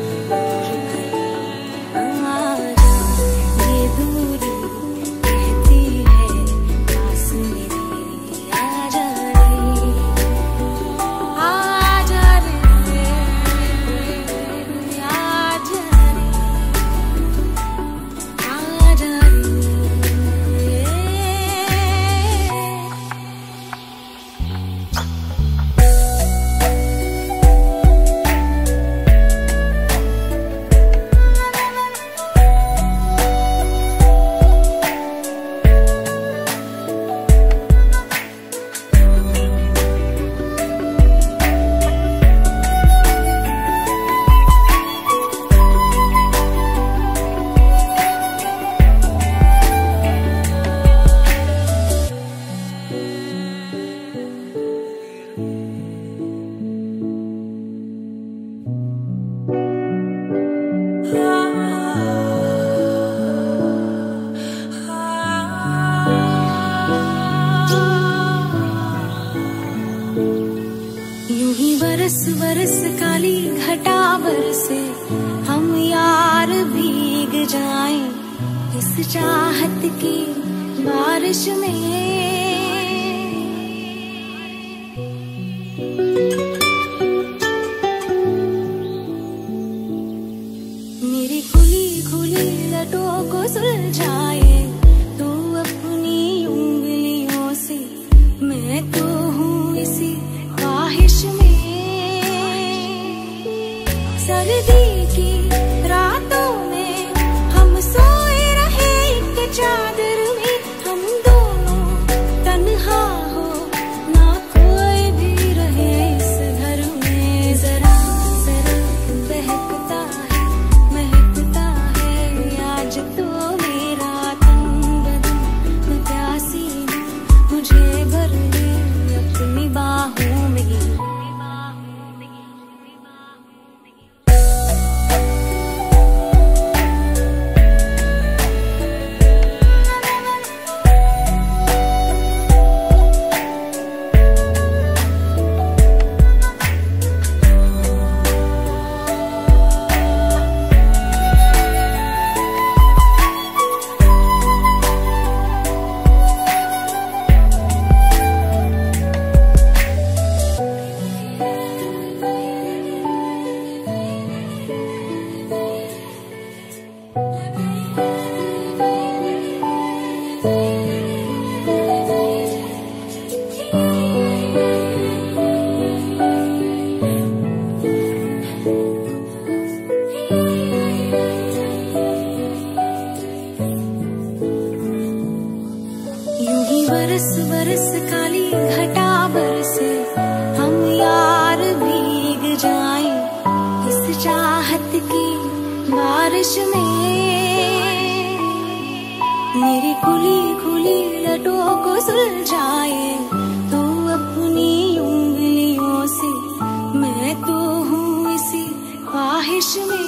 ये दूरी कहती है पास मेरे आ जा रे, आ जा रे, आ जा रे, आ जा रे। यूं ही बरस बरस काली घटा बरसे, हम यार भीग जाएं इस चाहत की बारिश में। मेरी खुली खुली लटों को सुलझाए तो अपनी उंगलियों से, मैं तो हूँ इसी ख्वाहिश में। सर्दी की रातों में हम सोए रहे एक चादर में, हम दोनों तन्हा हो ना कोई भी रहे इस घर में। जरा जरा बहकता है महकता है आज तो मेरा बरस बरस काली घटा बरसे, हम यार भीग जाएं इस चाहत की बारिश में। मेरी खुली खुली लटों को सुलझाए तो अपनी उंगलियों से, मैं तो हूँ इसी ख्वाहिश में।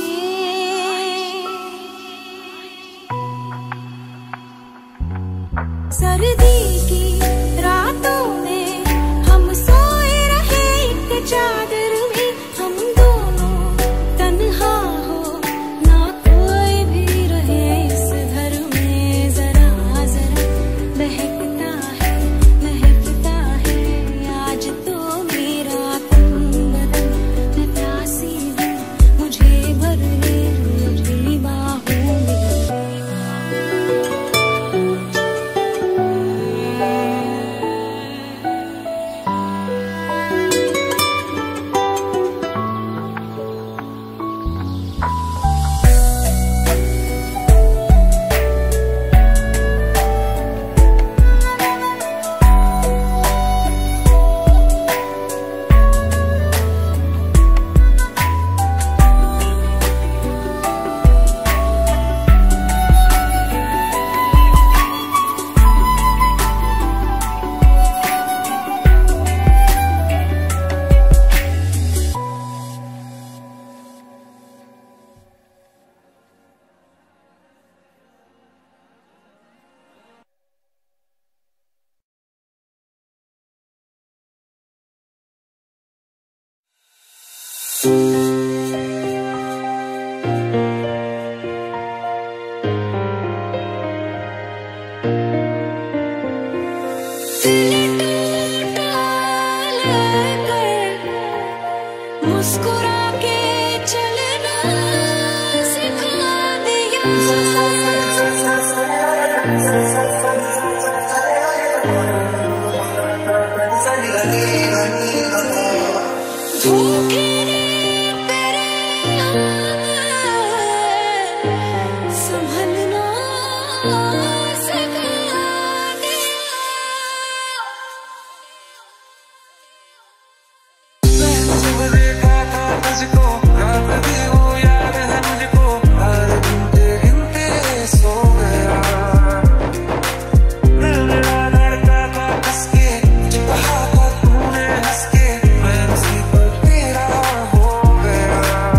सर्दी की रातों में हम सोए रहे एक चादर में, हम दोनों तन्हा हो ना कोई भी रहे इस घर में। जरा जरा बहकता है महकता है आज तो मेरा तन बदन। मैं प्यासी हूँ मुझे भर ले मेरी बाहों में। मुस्कुरा के चलना सिखा दिया, धोखे ने तेरे संभलना सिखा मुझको रात भी वो याद है मुझको, हर दिन तेरे तेरे सो गया। दिल मेरा धड़का था हंस के, जो कहा था तूने हंस के, मैं उसी पर तेरा हो गया।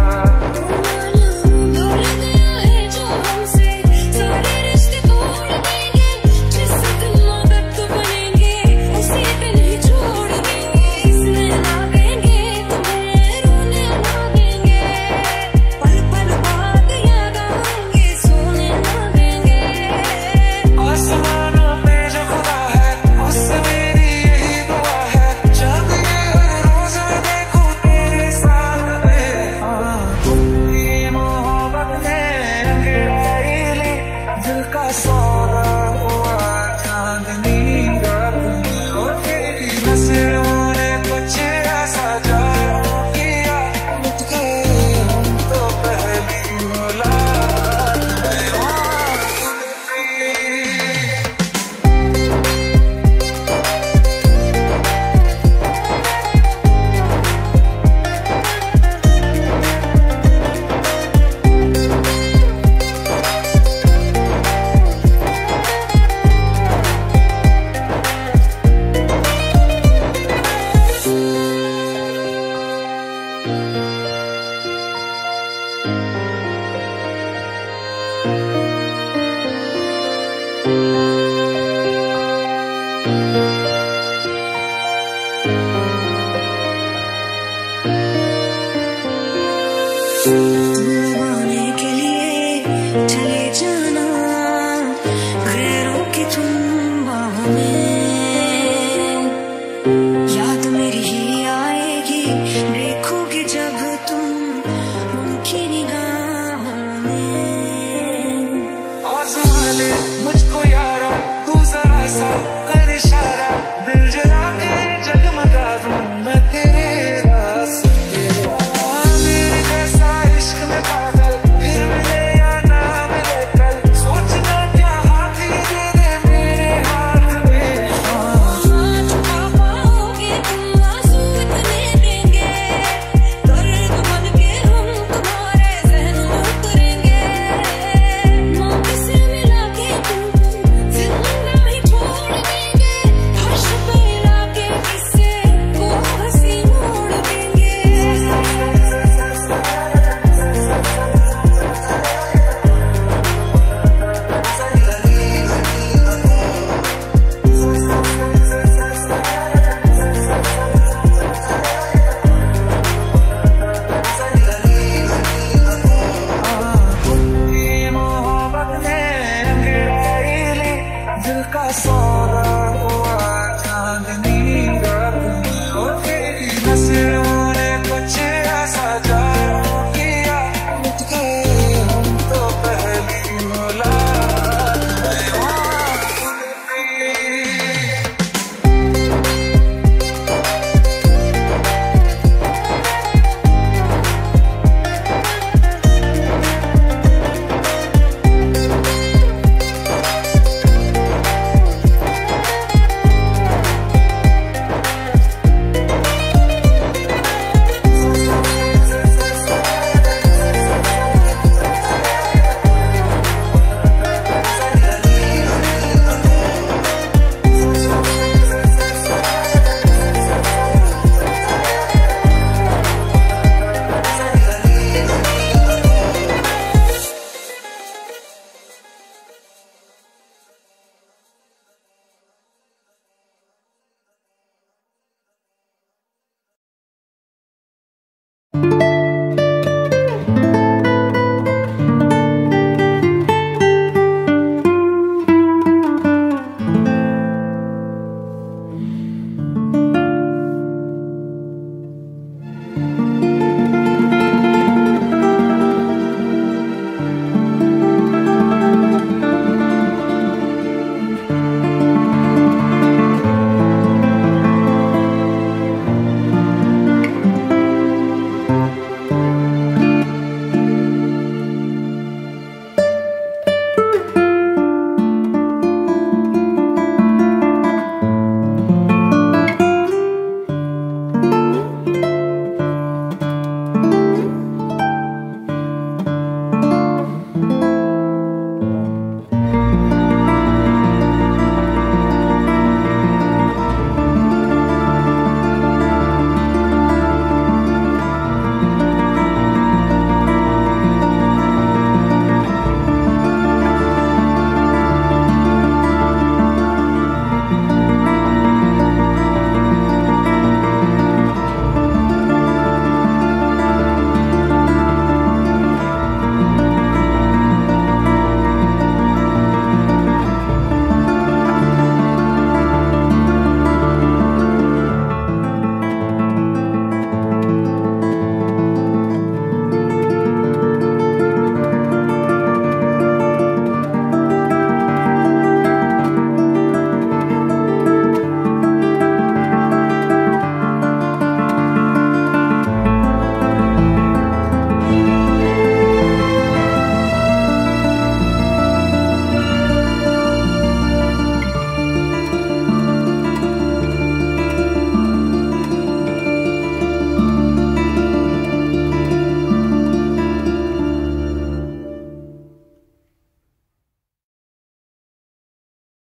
भूल गया है जो हमसे सारे रिश्ते तोड़ देंगे, जिस दिन मोहब्बत बनेंगे उसी दिन ही छोड़ देंगे। इसमें लागेंगे तुम्हें रोने लगेंगे, पल पल बाद याद आएंगे सोने लगेंगे। आसमानों पे जो खुदा है उससे मेरी यही दुआ है, जब ये हर रोज मैं देखूं तेरे साथ में। तेरी मोहब्बत ने अंगड़ाई ली, दिल का सौदा हुआ चांदनी रात में। और तेरी नजरों ने कुछ ऐसा जादू किया, उठ गए हम तो पहली मुलाकात में। ओ तेरी सोना हुआ चांदनी रात में ओ तेरी नजरों ने कुछ ऐसा जादू किया उठ गए हम तो पहली मुलाकात में वहाँ खुद गई। you